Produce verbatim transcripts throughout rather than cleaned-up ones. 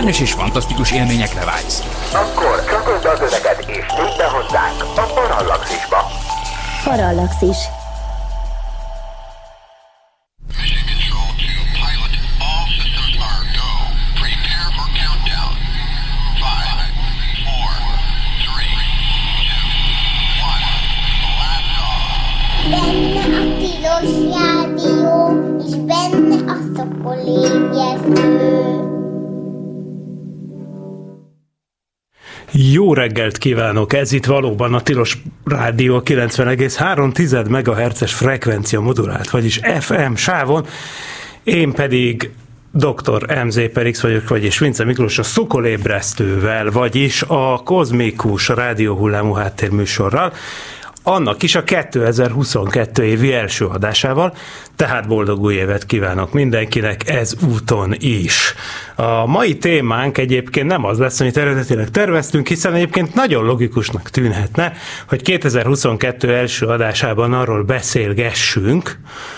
szárnyas és fantasztikus élményekre vágysz. Akkor csatold az öveket és nyújt be hozzánk a Parallaxisba. Parallaxis. Benne a tilos rádió, és benne a szokolébresztő. Jó reggelt kívánok! Ez itt valóban a Tilos Rádió kilencven egész három megahertzes frekvencia modulált, vagyis ef em sávon. Én pedig doktor em zé per iksz vagyok, vagyis Vince Miklós a szokolébresztővel, vagyis a kozmikus rádióhullámú háttérműsorral, annak is a kétezer-huszonkettő évi első adásával, tehát boldog új évet kívánok mindenkinek ezúton is. A mai témánk egyébként nem az lesz, amit eredetileg terveztünk, hiszen egyébként nagyon logikusnak tűnhetne, hogy kétezer-huszonkettő első adásában arról beszélgessünk,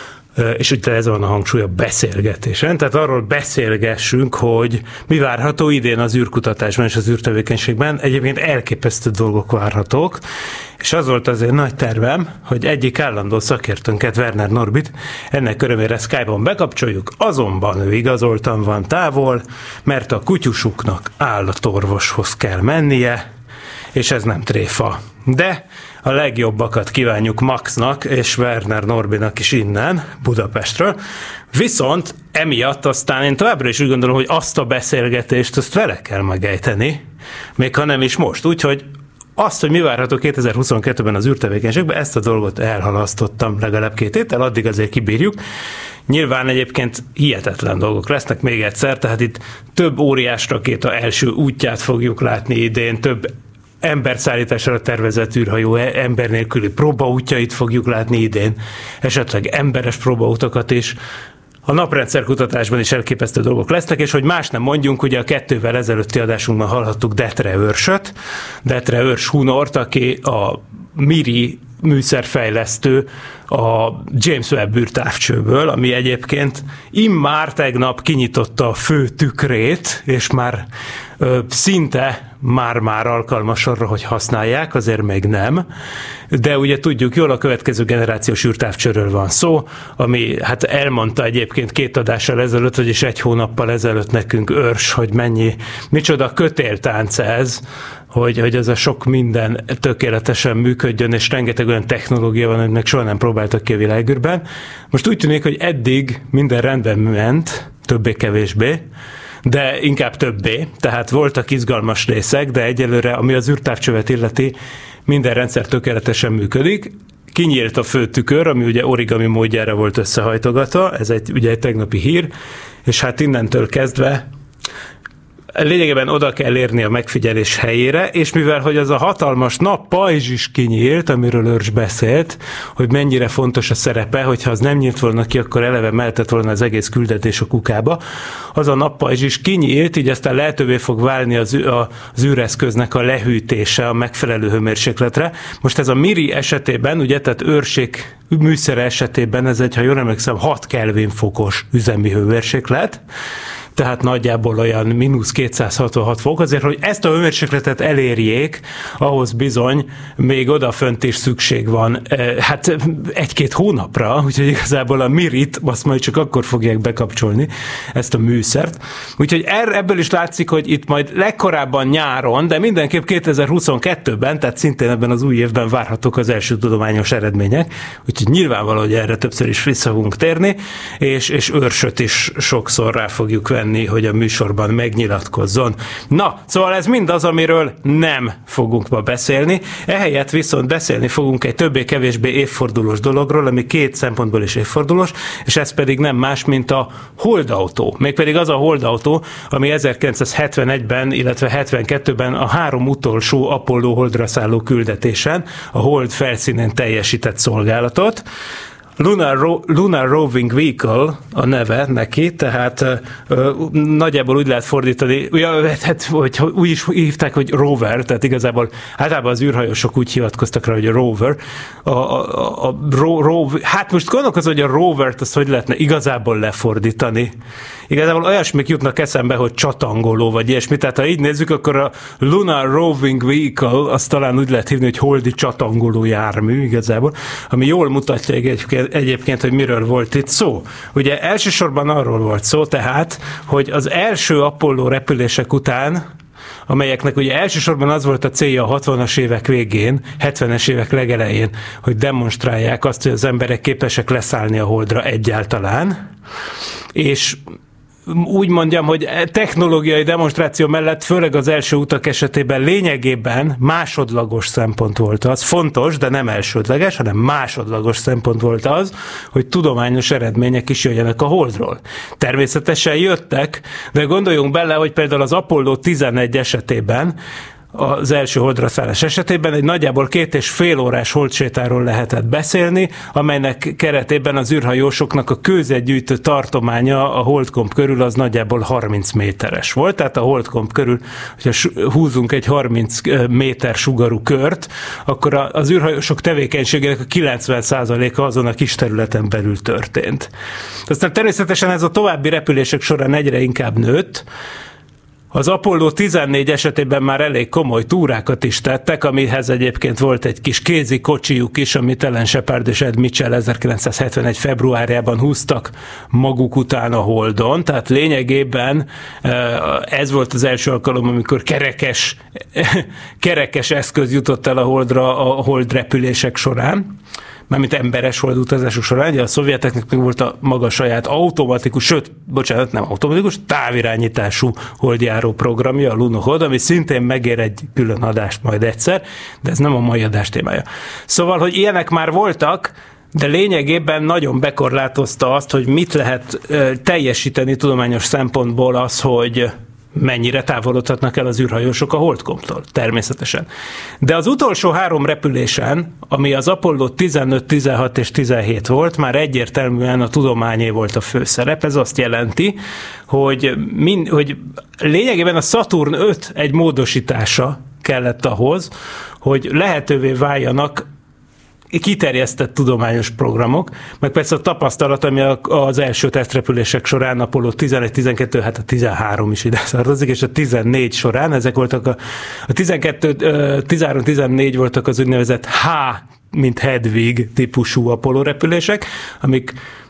és ugye ez van a hangsúly a beszélgetésen, tehát arról beszélgessünk, hogy mi várható idén az űrkutatásban és az űrtevékenységben. Egyébként elképesztő dolgok várhatók, és az volt azért nagy tervem, hogy egyik állandó szakértőnket, Werner Norbit, ennek örömére Skype-on bekapcsoljuk, azonban ő igazoltan van távol, mert a kutyusuknak állatorvoshoz kell mennie, és ez nem tréfa. De a legjobbakat kívánjuk Maxnak és Werner Norbinak is innen, Budapestről. Viszont emiatt aztán én továbbra is úgy gondolom, hogy azt a beszélgetést, azt vele kell megejteni, még ha nem is most. Úgyhogy azt, hogy mi várható kétezer-huszonkettőben az űrtevékenységben, ezt a dolgot elhalasztottam legalább két héttel, addig azért kibírjuk. Nyilván egyébként hihetetlen dolgok lesznek még egyszer, tehát itt több óriás rakéta első útját fogjuk látni idén, több emberszállításra tervezett űrhajó ember nélküli próbaútjait fogjuk látni idén, esetleg emberes próbautakat is. A naprendszerkutatásban is elképesztő dolgok lesznek, és hogy más nem mondjunk, ugye a kettővel ezelőtti adásunkban hallhattuk Detre Őrsöt, Detre Őrs Hunort, aki a MIRI műszerfejlesztő a James Webb űrtávcsőből, ami egyébként immár tegnap kinyitotta a fő tükrét, és már ö, szinte már-már alkalmas arra, hogy használják, azért még nem. De ugye tudjuk jól, a következő generációs űrtávcsőről van szó, ami hát elmondta egyébként két adással ezelőtt, vagyis egy hónappal ezelőtt nekünk Őrs, hogy mennyi, micsoda kötéltánc ez, hogy, hogy ez a sok minden tökéletesen működjön, és rengeteg olyan technológia van, aminek soha nem próbáltak ki a világűrben. Most úgy tűnik, hogy eddig minden rendben ment, többé-kevésbé, de inkább többé, tehát voltak izgalmas részek, de egyelőre, ami az űrtávcsövet illeti, minden rendszer tökéletesen működik. Kinyílt a fő tükör, ami ugye origami módjára volt összehajtogatva, ez egy, ugye egy tegnapi hír, és hát innentől kezdve lényegében oda kell érni a megfigyelés helyére, és mivel, hogy az a hatalmas nappajzs is kinyílt, amiről Őrs beszélt, hogy mennyire fontos a szerepe, hogyha az nem nyílt volna ki, akkor eleve mehetett volna az egész küldetés a kukába. Az a nappajzs is kinyílt, így aztán lehetővé fog válni az, az űreszköznek a lehűtése a megfelelő hőmérsékletre. Most ez a MIRI esetében, ugye, tehát őrsék műszere esetében ez egy, ha jól emlékszem, hat Kelvin fokos üzemi hőmérséklet, tehát nagyjából olyan mínusz kétszázhatvanhat fok, azért, hogy ezt a hőmérsékletet elérjék, ahhoz bizony még odafönt is szükség van, hát egy-két hónapra, úgyhogy igazából a mirit azt majd csak akkor fogják bekapcsolni, ezt a műszert. Úgyhogy ebből is látszik, hogy itt majd legkorábban nyáron, de mindenképp kétezer-huszonkettőben, tehát szintén ebben az új évben várhatók az első tudományos eredmények, úgyhogy nyilvánvaló, hogy erre többször is vissza fogunk térni, és, és Őrsöt is sokszor rá fogjuk venni, hogy a műsorban megnyilatkozzon. Na, szóval ez mindaz, amiről nem fogunk ma beszélni. Ehelyett viszont beszélni fogunk egy többé-kevésbé évfordulós dologról, ami két szempontból is évfordulós, és ez pedig nem más, mint a holdautó. Mégpedig az a holdautó, ami ezerkilencszázhetvenegyben, illetve hetvenkettőben a három utolsó Apollo holdra szálló küldetésen a hold felszínén teljesített szolgálatot. Lunar, Ro- Lunar Roving Vehicle a neve neki, tehát ö, nagyjából úgy lehet fordítani, ja, hát, hogy úgy is hívták, hogy rover, tehát igazából általában az űrhajósok úgy hivatkoztak rá, hogy a rover. A, a, a ro, ro, hát most gondolkozom, hogy a rovert azt hogy lehetne igazából lefordítani. Igazából olyasmik jutnak eszembe, hogy csatangoló, vagy ilyesmi. Tehát ha így nézzük, akkor a Lunar Roving Vehicle azt talán úgy lehet hívni, hogy holdi csatangoló jármű igazából, ami jól mutatja egyébként, egyébként, hogy miről volt itt szó. Ugye elsősorban arról volt szó tehát, hogy az első Apollo repülések után, amelyeknek ugye elsősorban az volt a célja a hatvanas évek végén, hetvenes évek legelején, hogy demonstrálják azt, hogy az emberek képesek leszállni a Holdra egyáltalán, és úgy mondjam, hogy technológiai demonstráció mellett, főleg az első utak esetében lényegében másodlagos szempont volt az, fontos, de nem elsődleges, hanem másodlagos szempont volt az, hogy tudományos eredmények is jöjjenek a Holdról. Természetesen jöttek, de gondoljunk bele, hogy például az Apollo tizenegy esetében, az első holdra szállás esetében egy nagyjából két és fél órás holdsétáról lehetett beszélni, amelynek keretében az űrhajósoknak a kőzetgyűjtő tartománya a holdkomp körül az nagyjából harminc méteres volt, tehát a holdkomp körül, hogyha húzunk egy harminc méter sugarú kört, akkor az űrhajósok tevékenységének a kilencven százaléka azon a kis területen belül történt. Aztán természetesen ez a további repülések során egyre inkább nőtt. Az Apollo tizennégy esetében már elég komoly túrákat is tettek, amihez egyébként volt egy kis kézi kocsijuk is, amit Alan Shepard és Ed Mitchell ezerkilencszázhetvenegy februárjában húztak maguk után a Holdon, tehát lényegében ez volt az első alkalom, amikor kerekes, kerekes eszköz jutott el a Holdra a Hold repülések során, mármint emberes holdutazások során. Ugye a szovjeteknek még volt a maga saját automatikus, sőt, bocsánat, nem automatikus, távirányítású holdjáró programja, a Lunokhod, ami szintén megér egy külön adást majd egyszer, de ez nem a mai adás témája. Szóval, hogy ilyenek már voltak, de lényegében nagyon bekorlátozta azt, hogy mit lehet teljesíteni tudományos szempontból az, hogy mennyire távolodhatnak el az űrhajósok a holdkomptól, természetesen. De az utolsó három repülésen, ami az Apollo tizenöt, tizenhat és tizenhét volt, már egyértelműen a tudományé volt a főszerep. Ez azt jelenti, hogy, mind, hogy lényegében a Saturn öt egy módosítása kellett ahhoz, hogy lehetővé váljanak kiterjesztett tudományos programok, meg persze a tapasztalat, ami az első tesztrepülések során, Apollo tizenegy, tizenkettő, hát a tizenhárom is ide tartozik, és a tizennégy során, ezek voltak a, a tizenkettő, tizenhárom, tizennégy voltak az úgynevezett H, mint Hedwig típusú Apollo repülések, amik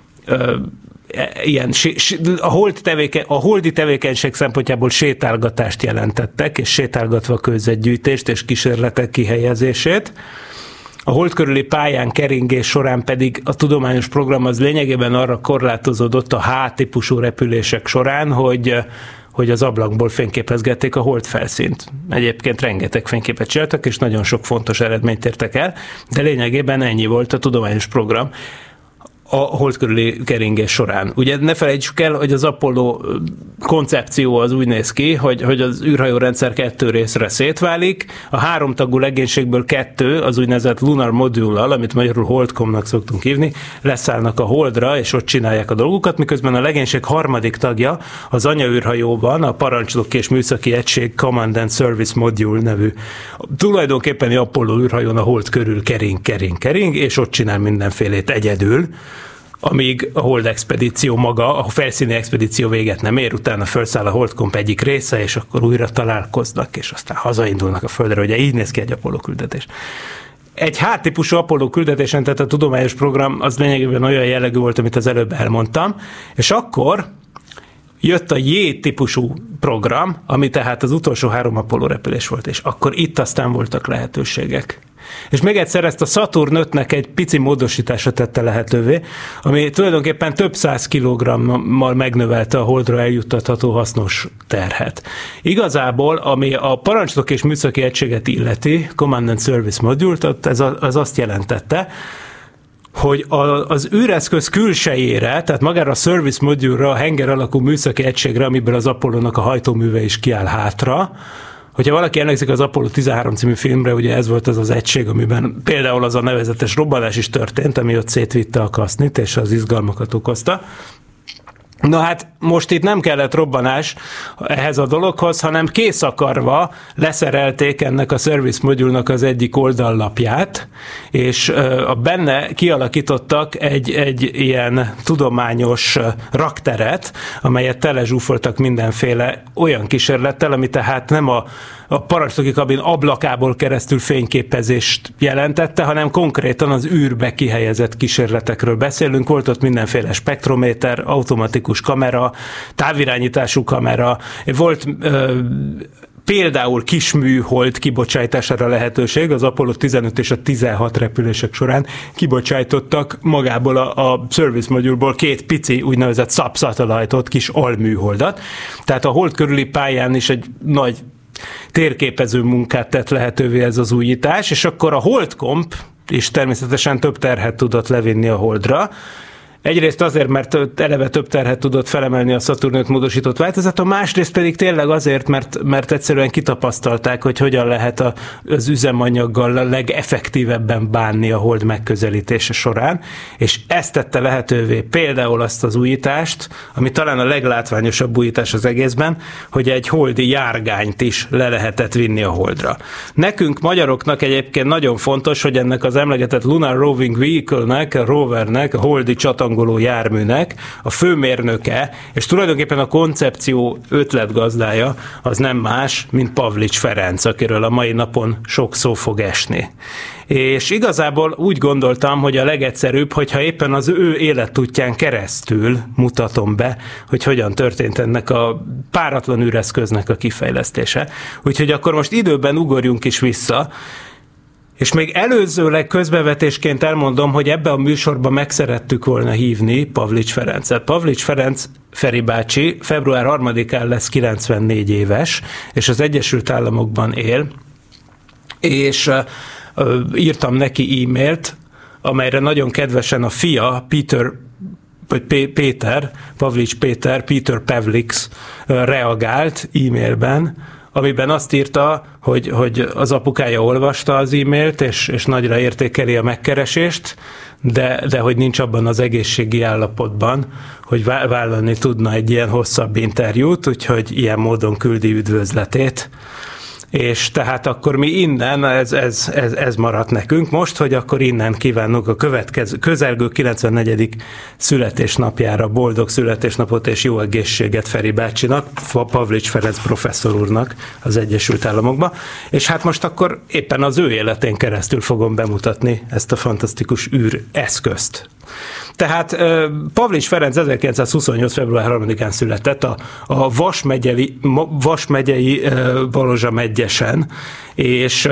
ilyen, a, hold tevéke, a holdi tevékenység szempontjából sétálgatást jelentettek, és sétálgatva kőzetgyűjtést és kísérletek kihelyezését. A hold körüli pályán keringés során pedig a tudományos program az lényegében arra korlátozódott a H-típusú repülések során, hogy, hogy az ablakból fényképezgették a hold felszínt. Egyébként rengeteg fényképet csináltak, és nagyon sok fontos eredményt értek el, de lényegében ennyi volt a tudományos program a hold körüli keringés során. Ugye ne felejtsük el, hogy az Apollo koncepció az úgy néz ki, hogy, hogy az űrhajórendszer kettő részre szétválik, a háromtagú legénységből kettő, az úgynevezett Lunar Module-al, amit magyarul Holdcomnak szoktunk hívni, leszállnak a Holdra, és ott csinálják a dolgukat, miközben a legénység harmadik tagja az anyaűrhajóban, a parancsnok és műszaki egység Command and Service Module nevű tulajdonképpen Apollo űrhajón a Hold körül kering, kering, kering, és ott csinál mindenfélét egyedül, amíg a Hold expedíció maga, a felszíni expedíció véget nem ér, utána felszáll a Holdkomp egyik része, és akkor újra találkoznak, és aztán hazaindulnak a Földre, ugye így néz ki egy Apollo küldetés. Egy H-típusú Apollo küldetésen, tehát a tudományos program az lényegében olyan jellegű volt, amit az előbb elmondtam, és akkor jött a J-típusú program, ami tehát az utolsó három Apollo repülés volt, és akkor itt aztán voltak lehetőségek. És még egyszer ezt a Saturn ötnek egy pici módosítása tette lehetővé, ami tulajdonképpen több száz kilogrammal megnövelte a Holdra eljuttatható hasznos terhet. Igazából, ami a parancsnok és műszaki egységet illeti, Command and Service Module, ez az azt jelentette, hogy az űreszköz külsejére, tehát magára a Service Module-ra, a henger alakú műszaki egységre, amiből az Apollónak a hajtóműve is kiáll hátra, Hogyha valaki emlékszik az Apollo tizenhárom című filmre, ugye ez volt az az egység, amiben például az a nevezetes robbanás is történt, ami ott szétvitte a kasznit, és az izgalmakat okozta. Na hát most itt nem kellett robbanás ehhez a dologhoz, hanem kész akarva leszerelték ennek a Service Module-nak az egyik oldallapját, és a benne kialakítottak egy, egy ilyen tudományos rakteret, amelyet telezsúfoltak mindenféle olyan kísérlettel, ami tehát nem a a parancsnoki kabin ablakából keresztül fényképezést jelentette, hanem konkrétan az űrbe kihelyezett kísérletekről beszélünk. Volt ott mindenféle spektrométer, automatikus kamera, távirányítású kamera, volt ö, például kis műhold kibocsátására lehetőség, az Apollo tizenöt és a tizenhat repülések során kibocsájtottak magából a, a Service Module-ból két pici úgynevezett subsatellite-ot, kis alműholdat. Tehát a hold körüli pályán is egy nagy térképező munkát tett lehetővé ez az újítás, és akkor a Holdcomp is természetesen több terhet tudott levinni a Holdra. Egyrészt azért, mert eleve több terhet tudott felemelni a Saturn öt módosított változata, másrészt pedig tényleg azért, mert, mert egyszerűen kitapasztalták, hogy hogyan lehet a, az üzemanyaggal a legeffektívebben bánni a Hold megközelítése során, és ezt tette lehetővé például azt az újítást, ami talán a leglátványosabb újítás az egészben, hogy egy holdi járgányt is le lehetett vinni a Holdra. Nekünk magyaroknak egyébként nagyon fontos, hogy ennek az emlegetett Lunar Roving Vehicle-nek, a rovernek, a holdi csatangoló járműnek a főmérnöke, és tulajdonképpen a koncepció ötletgazdája az nem más, mint Pavlics Ferenc, akiről a mai napon sok szó fog esni. És igazából úgy gondoltam, hogy a legegyszerűbb, hogyha éppen az ő életútján keresztül mutatom be, hogy hogyan történt ennek a páratlan űreszköznek a kifejlesztése. Úgyhogy akkor most időben ugorjunk is vissza, és még előzőleg közbevetésként elmondom, hogy ebbe a műsorba meg szerettük volna hívni Pavlics Ferencet. Pavlics Ferenc, Feri bácsi, február harmadikán lesz kilencvennégy éves, és az Egyesült Államokban él, és uh, írtam neki e-mailt, amelyre nagyon kedvesen a fia, Peter, vagy P- Péter, Pavlics Péter, Peter Pavlix uh, reagált e-mailben, amiben azt írta, hogy, hogy az apukája olvasta az e-mailt, és, és nagyra értékeli a megkeresést, de, de hogy nincs abban az egészségi állapotban, hogy vállalni tudna egy ilyen hosszabb interjút, úgyhogy ilyen módon küldi üdvözletét. És tehát akkor mi innen, ez, ez, ez, ez maradt nekünk most, hogy akkor innen kívánunk a következő, közelgő kilencvennegyedik születésnapjára boldog születésnapot és jó egészséget Feri bácsinak, Pavlics Ferenc professzor úrnak az Egyesült Államokba. És hát most akkor éppen az ő életén keresztül fogom bemutatni ezt a fantasztikus űr eszközt. Tehát Pavlics Ferenc ezerkilencszázhuszonnyolc. február harmadikán született a, a Vas megyei, Vas megyei Balozsa megyesen, és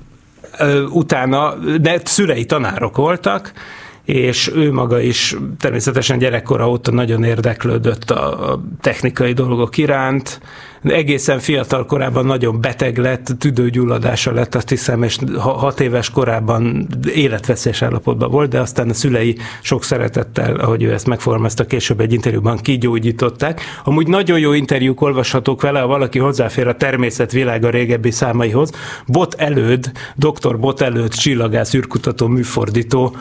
utána, de szülei tanárok voltak, és ő maga is természetesen gyerekkora óta nagyon érdeklődött a technikai dolgok iránt. Egészen fiatal korában nagyon beteg lett, tüdőgyulladása lett, azt hiszem, és hat éves korában életveszélyes állapotban volt, de aztán a szülei sok szeretettel, ahogy ő ezt megfogalmazta, később egy interjúban kigyógyították. Amúgy nagyon jó interjúk olvashatók vele, ha valaki hozzáfér a Természet világa régebbi számaihoz. Bot Előd, doktor Bot Előd, csillagász, űrkutató, műfordító,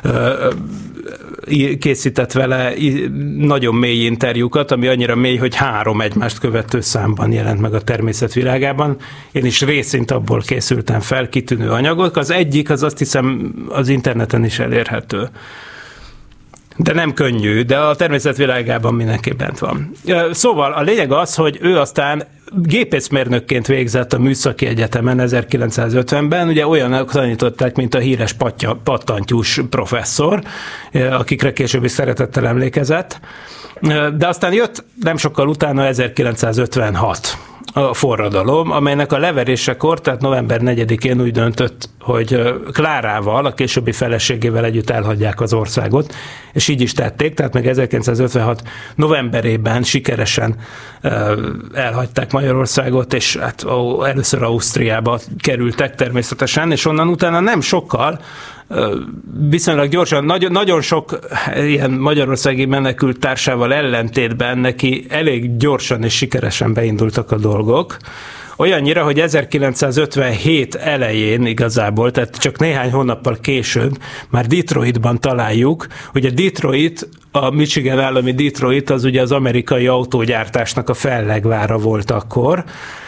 készített vele nagyon mély interjúkat, ami annyira mély, hogy három egymást követő számban jelent meg a Természet világában. Én is részint abból készültem fel, kitűnő anyagok. Az egyik, az azt hiszem az interneten is elérhető. De nem könnyű, de a Természet világában mindenki bent van. Szóval a lényeg az, hogy ő aztán gépészmérnökként végzett a Műszaki Egyetemen ezerkilencszázötvenben, ugye olyanok tanították, mint a híres patya, pattantyús professzor, akikre később is szeretettel emlékezett. De aztán jött nem sokkal utána ezerkilencszázötvenhat a forradalom, amelynek a leverésekor, tehát november negyedikén úgy döntött, hogy Klárával, a későbbi feleségével együtt elhagyják az országot, és így is tették, tehát meg ezerkilencszázötvenhat novemberében sikeresen elhagyták Magyarországot, és hát először Ausztriába kerültek természetesen, és onnan utána nem sokkal, viszonylag gyorsan, nagyon, nagyon sok ilyen magyarországi menekült társával ellentétben neki elég gyorsan és sikeresen beindultak a dolgok. olyannyira, hogy ezerkilencszázötvenhét elején igazából, tehát csak néhány hónappal később már Detroitban találjuk, ugye Detroit, a Michigan állami Detroit az ugye az amerikai autógyártásnak a fellegvára volt akkor.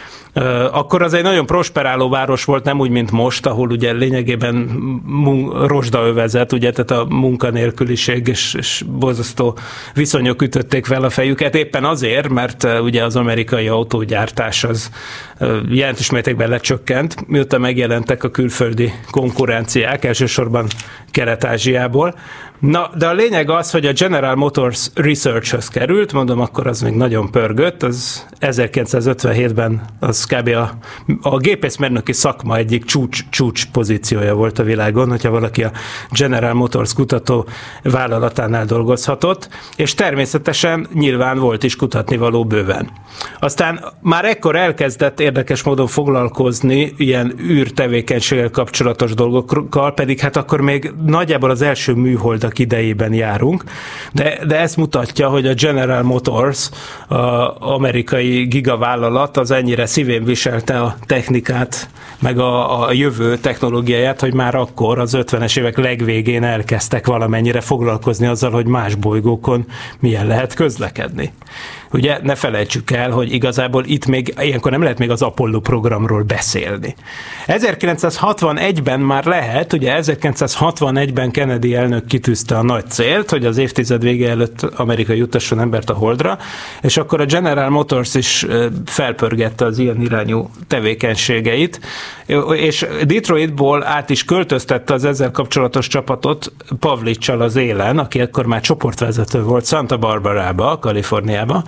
Akkor az egy nagyon prosperáló város volt, nem úgy, mint most, ahol ugye lényegében mun- rozsdaövezet, ugye, tehát a munkanélküliség és, és borzasztó viszonyok ütötték fel a fejüket, éppen azért, mert ugye az amerikai autógyártás az jelentős mértékben lecsökkent, mióta megjelentek a külföldi konkurenciák, elsősorban Kelet-Ázsiából. Na, de a lényeg az, hogy a General Motors Research-höz került, mondom, akkor az még nagyon pörgött, az ezerkilencszázötvenhétben az kb. a, a gépészmérnöki szakma egyik csúcs, csúcs pozíciója volt a világon, hogyha valaki a General Motors kutató vállalatánál dolgozhatott, és természetesen nyilván volt is kutatnivaló bőven. Aztán már ekkor elkezdett érdekes módon foglalkozni ilyen űrtevékenységgel kapcsolatos dolgokkal, pedig hát akkor még nagyjából az első műholdak idejében járunk, de, de ezt mutatja, hogy a General Motors, az amerikai gigavállalat az ennyire szívén viselte a technikát, meg a, a jövő technológiáját, hogy már akkor az ötvenes évek legvégén elkezdtek valamennyire foglalkozni azzal, hogy más bolygókon milyen lehet közlekedni. Ugye ne felejtsük el, hogy igazából itt még, ilyenkor nem lehet még az Apollo programról beszélni. ezerkilencszázhatvanegyben már lehet, ugye ezerkilencszázhatvanegyben Kennedy elnök kitűzte a nagy célt, hogy az évtized vége előtt Amerika juttasson embert a Holdra, és akkor a General Motors is felpörgette az ilyen irányú tevékenységeit, és Detroitból át is költöztette az ezzel kapcsolatos csapatot Pavlicsal az élen, aki akkor már csoportvezető volt Santa Barbarába, Kaliforniába,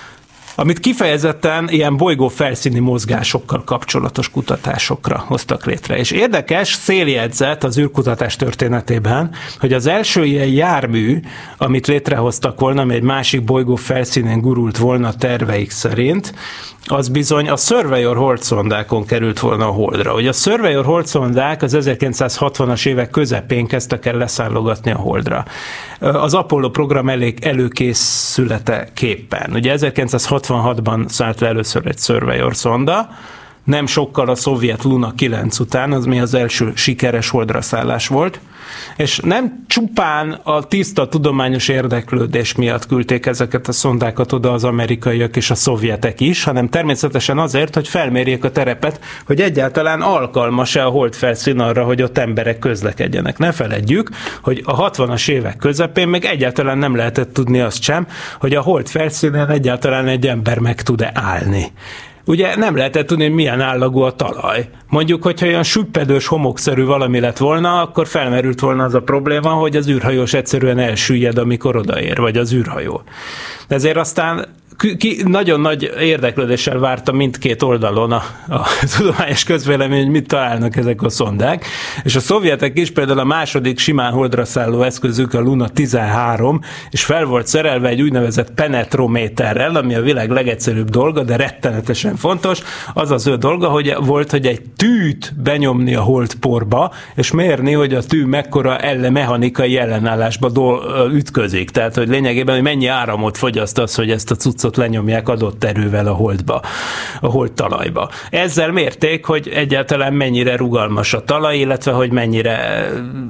amit kifejezetten ilyen bolygó felszíni mozgásokkal kapcsolatos kutatásokra hoztak létre. És érdekes széljegyzet az űrkutatás történetében, hogy az első ilyen jármű, amit létrehoztak volna, ami egy másik bolygó felszínén gurult volna terveik szerint, az bizony a Surveyor holdszondákon került volna a Holdra. Ugye a Surveyor holdszondák az ezerkilencszázhatvanas évek közepén kezdtek el leszállogatni a Holdra. Az Apollo program elég előkészülete képpen. Ugye ezerkilencszázhatvanhatban szállt le először egy Surveyor szonda, nem sokkal a szovjet Luna kilenc után, az mi az első sikeres holdra szállás volt, és nem csupán a tiszta tudományos érdeklődés miatt küldték ezeket a szondákat oda az amerikaiak és a szovjetek is, hanem természetesen azért, hogy felmérjék a terepet, hogy egyáltalán alkalmas-e a hold felszín arra, hogy ott emberek közlekedjenek. Ne feledjük, hogy a hatvanas évek közepén még egyáltalán nem lehetett tudni azt sem, hogy a hold felszínen egyáltalán egy ember meg tud-e állni. Ugye nem lehetett tudni, hogy milyen állagú a talaj. Mondjuk, hogyha olyan süppedős, homokszerű valami lett volna, akkor felmerült volna az a probléma, hogy az űrhajós egyszerűen elsüllyed, amikor odaér, vagy az űrhajó. De ezért aztán ki, nagyon nagy érdeklődéssel várta mindkét oldalon a, a tudományos közvélemény, hogy mit találnak ezek a szondák, és a szovjetek is például a második simán holdra szálló eszközük, a Luna tizenhárom, és fel volt szerelve egy úgynevezett penetrométerrel, ami a világ legegyszerűbb dolga, de rettenetesen fontos. Az az ő dolga, hogy volt, hogy egy tűt benyomni a holdporba, és mérni, hogy a tű mekkora elle mechanikai ellenállásba do- ütközik. Tehát, hogy lényegében, hogy mennyi áramot fogyaszt az, hogy ezt a cuccot lenyomják adott erővel a holdba, a hold talajba. Ezzel mérték, hogy egyáltalán mennyire rugalmas a talaj, illetve hogy mennyire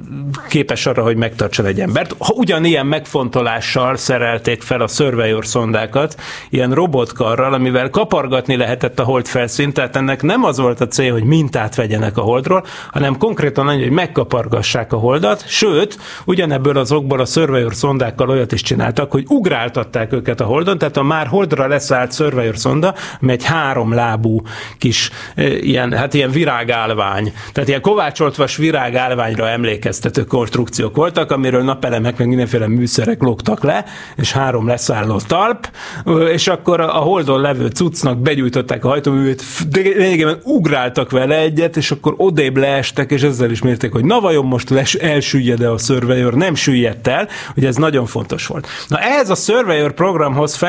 képes arra, hogy megtartson egy embert. Ha ugyanilyen megfontolással szerelték fel a Surveyor szondákat, ilyen robotkarral, amivel kapargatni lehetett a hold felszínt, tehát ennek nem az volt a cél, hogy mintát vegyenek a holdról, hanem konkrétan annyi, hogy megkapargassák a holdat, sőt, ugyanebből az okból a Surveyor szondákkal olyat is csináltak, hogy ugráltatták őket a holdon, tehát a már holdra leszállt Surveyor szonda, ami egy háromlábú kis ilyen, hát ilyen virágálvány, tehát ilyen kovácsoltvas virágálványra emlékeztető konstrukciók voltak, amiről napelemek meg mindenféle műszerek lógtak le, és három leszálló talp, és akkor a holdon levő cuccnak begyújtották a hajtóművét, lényegében ugráltak vele egyet, és akkor odébb leestek, és ezzel is mérték, hogy na vajon most les, elsüllyed-e a Surveyor, nem süllyedt el, ugye ez nagyon fontos volt. Na ez a Surveyor programhoz felmerült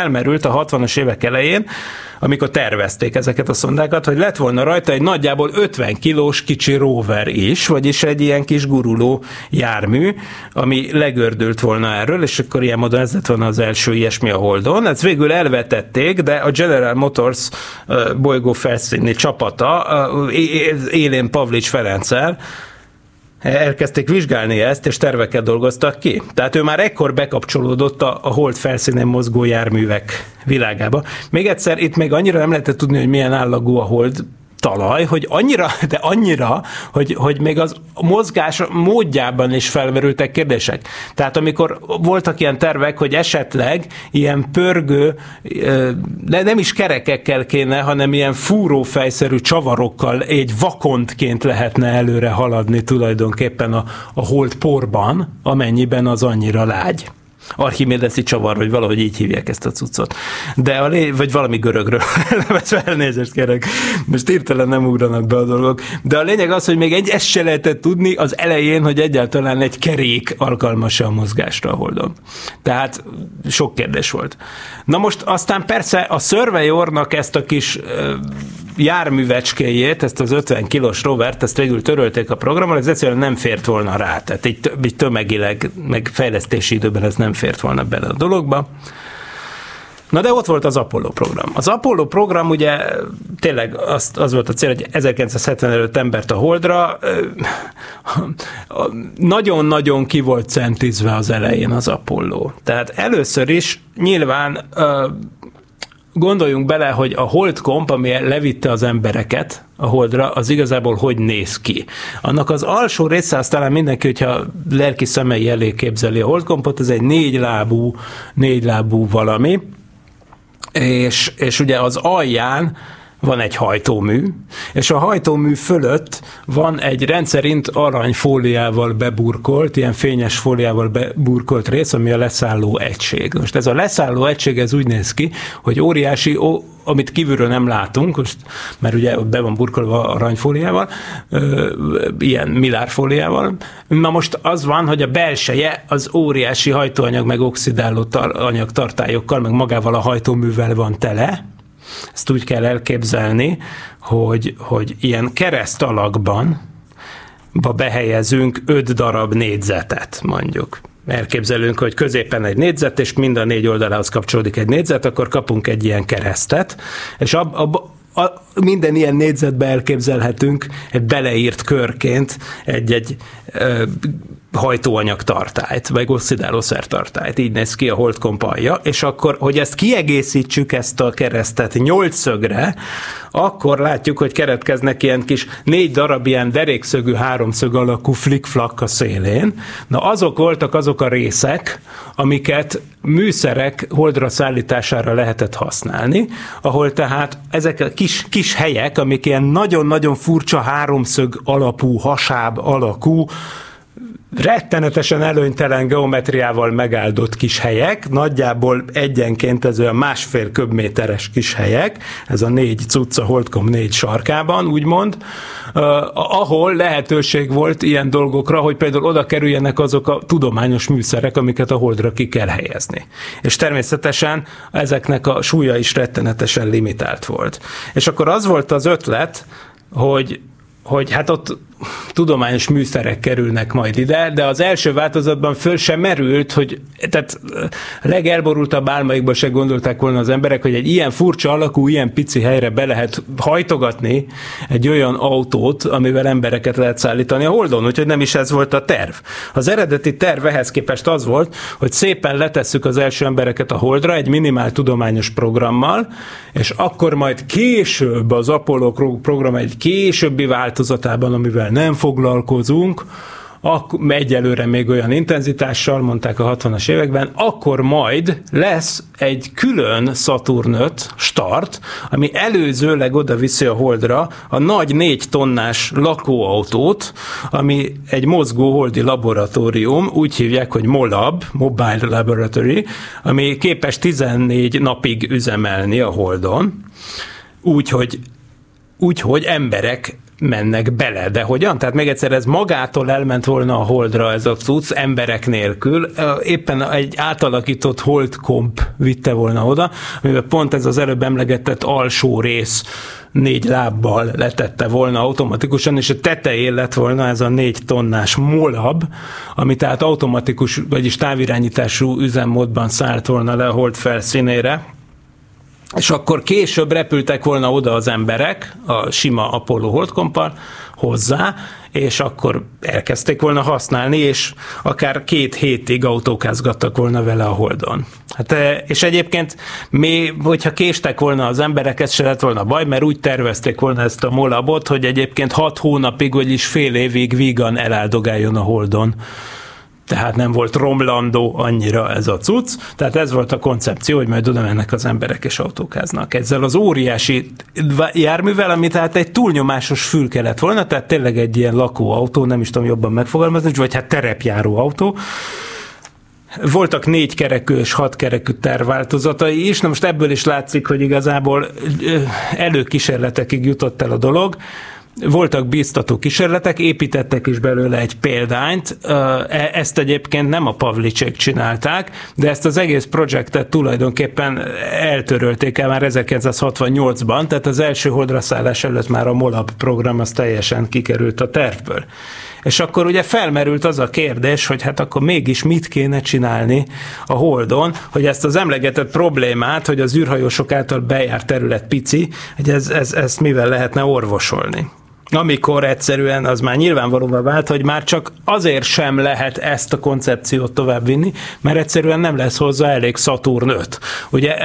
a hatvanas évek elején, amikor tervezték ezeket a szondákat, hogy lett volna rajta egy nagyjából ötven kilós kicsi rover is, vagyis egy ilyen kis guruló jármű, ami legördült volna erről, és akkor ilyen módon ez lett volna az első ilyesmi a Holdon. Ezt végül elvetették, de a General Motors bolygó felszíni csapata élén Pavlics Ferenccel elkezdték vizsgálni ezt, és terveket dolgoztak ki. Tehát ő már ekkor bekapcsolódott a, a hold felszínen mozgó járművek világába. Még egyszer, itt még annyira nem lehetett tudni, hogy milyen állagú a hold talaj, hogy annyira, de annyira, hogy, hogy még az mozgás módjában is felmerültek kérdések. Tehát amikor voltak ilyen tervek, hogy esetleg ilyen pörgő, de nem is kerekekkel kéne, hanem ilyen fúrófejszerű csavarokkal egy vakontként lehetne előre haladni tulajdonképpen a, a hold porban, amennyiben az annyira lágy. Archimédeszi csavar, vagy valahogy így hívják ezt a cuccot. De a lé... vagy valami görögről, elnézést kérek, most hirtelen nem ugranak be a dolgok, de a lényeg az, hogy még egy ezt se lehetett tudni az elején, hogy egyáltalán egy kerék alkalmas a mozgásra a Holdon. Tehát sok kérdés volt. Na most aztán persze a Surveyornak ezt a kis járművecskéjét, ezt az ötven kilós rovert, ezt végül törölték a programon, ez egyszerűen nem fért volna rá. Tehát egy, egy tömegileg, meg fejlesztési időben ez nem fért volna bele a dologba. Na de ott volt az Apollo program. Az Apollo program ugye tényleg az, az volt a cél, hogy ezerkilencszázhetven előtt embert a Holdra. Nagyon-nagyon ki volt centizve az elején az Apollo. Tehát először is nyilván gondoljunk bele, hogy a Holdkomp, ami levitte az embereket a Holdra, az igazából hogy néz ki. Annak az alsó része, azt talán mindenki, hogyha lelki szemei elé képzeli a Holdkompot, ez egy négylábú, négylábú valami, és, és ugye az alján van egy hajtómű, és a hajtómű fölött van egy rendszerint aranyfóliával beburkolt, ilyen fényes fóliával beburkolt rész, ami a leszálló egység. Most ez a leszálló egység, ez úgy néz ki, hogy óriási, ó, amit kívülről nem látunk, most, mert ugye be van burkolva aranyfóliával, ö, ilyen milárfóliával. Na most az van, hogy a belseje az óriási hajtóanyag, meg oxidáló tar- anyag tartályokkal, meg magával a hajtóművel van tele. Ezt úgy kell elképzelni, hogy, hogy ilyen kereszt alakban behelyezünk öt darab négyzetet, mondjuk. Elképzelünk, hogy középen egy négyzet, és mind a négy oldalához kapcsolódik egy négyzet, akkor kapunk egy ilyen keresztet, és ab, ab, a, minden ilyen négyzetbe elképzelhetünk egy beleírt körként egy-egy ö, hajtóanyag tartályt, vagy oxidálószer tartályt. Így néz ki a Holdkomp alja, és akkor, hogy ezt kiegészítsük, ezt a keresztet nyolcszögre, akkor látjuk, hogy keretkeznek ilyen kis négy darab ilyen derékszögű, háromszög alakú flick-flak a szélén. Na azok voltak azok a részek, amiket műszerek Holdra szállítására lehetett használni, ahol tehát ezek a kis, kis helyek, amik ilyen nagyon-nagyon furcsa háromszög alapú, hasáb alakú, rettenetesen előnytelen geometriával megáldott kis helyek, nagyjából egyenként ez olyan másfél köbméteres kis helyek, ez a négy cucca Holdkomp négy sarkában, úgymond, uh, ahol lehetőség volt ilyen dolgokra, hogy például oda kerüljenek azok a tudományos műszerek, amiket a Holdra ki kell helyezni. És természetesen ezeknek a súlya is rettenetesen limitált volt. És akkor az volt az ötlet, hogy hogy hát ott tudományos műszerek kerülnek majd ide, de az első változatban föl sem merült, hogy tehát a legelborultabb álmaikban se gondolták volna az emberek, hogy egy ilyen furcsa alakú, ilyen pici helyre be lehet hajtogatni egy olyan autót, amivel embereket lehet szállítani a Holdon, úgyhogy nem is ez volt a terv. Az eredeti terv ehhez képest az volt, hogy szépen letesszük az első embereket a Holdra egy minimál tudományos programmal, és akkor majd később az Apollo program egy későbbi változatában, amivel nem foglalkozunk, ak- egyelőre még olyan intenzitással, mondták a hatvanas években, akkor majd lesz egy külön Saturn öt start, ami előzőleg oda viszi a Holdra a nagy négy tonnás lakóautót, ami egy mozgó holdi laboratórium, úgy hívják, hogy MOLAB, Mobile Laboratory, ami képes tizennégy napig üzemelni a Holdon, úgyhogy úgyhogy emberek mennek bele. De hogyan? Tehát még egyszer ez magától elment volna a Holdra ez a cucc, emberek nélkül. Éppen egy átalakított holdkomp vitte volna oda, amiben pont ez az előbb emlegetett alsó rész négy lábbal letette volna automatikusan, és a tetején lett volna ez a négy tonnás molab, ami tehát automatikus, vagyis távirányítású üzemmódban szállt volna le a Hold felszínére, és akkor később repültek volna oda az emberek a sima Apollo holdkompal hozzá, és akkor elkezdték volna használni, és akár két hétig autókázgattak volna vele a Holdon. Hát, és egyébként még, hogyha késtek volna az emberek, ez se lett volna baj, mert úgy tervezték volna ezt a molabot, hogy egyébként hat hónapig, vagyis fél évig vígan eláldogáljon a Holdon. Tehát nem volt romlandó annyira ez a cucc. Tehát ez volt a koncepció, hogy majd oda mennek az emberek és autókáznak. Ezzel az óriási járművel, ami tehát egy túlnyomásos fülke lett volna, tehát tényleg egy ilyen lakóautó, nem is tudom jobban megfogalmazni, vagy hát terepjáró autó. Voltak négy kerekű és hat kerekű tervváltozatai is, na most ebből is látszik, hogy igazából előkísérletekig jutott el a dolog. Voltak bíztató kísérletek, építettek is belőle egy példányt, ezt egyébként nem a Pavlicsék csinálták, de ezt az egész projektet tulajdonképpen eltörölték el már ezerkilencszázhatvannyolcban, tehát az első holdra szállás előtt már a MOLAB program az teljesen kikerült a tervből. És akkor ugye felmerült az a kérdés, hogy hát akkor mégis mit kéne csinálni a Holdon, hogy ezt az emlegetett problémát, hogy az űrhajósok által bejárt terület pici, hogy ez, ez, ezt mivel lehetne orvosolni. Amikor egyszerűen az már nyilvánvalóvá vált, hogy már csak azért sem lehet ezt a koncepciót továbbvinni, mert egyszerűen nem lesz hozzá elég Saturn öt. Ugye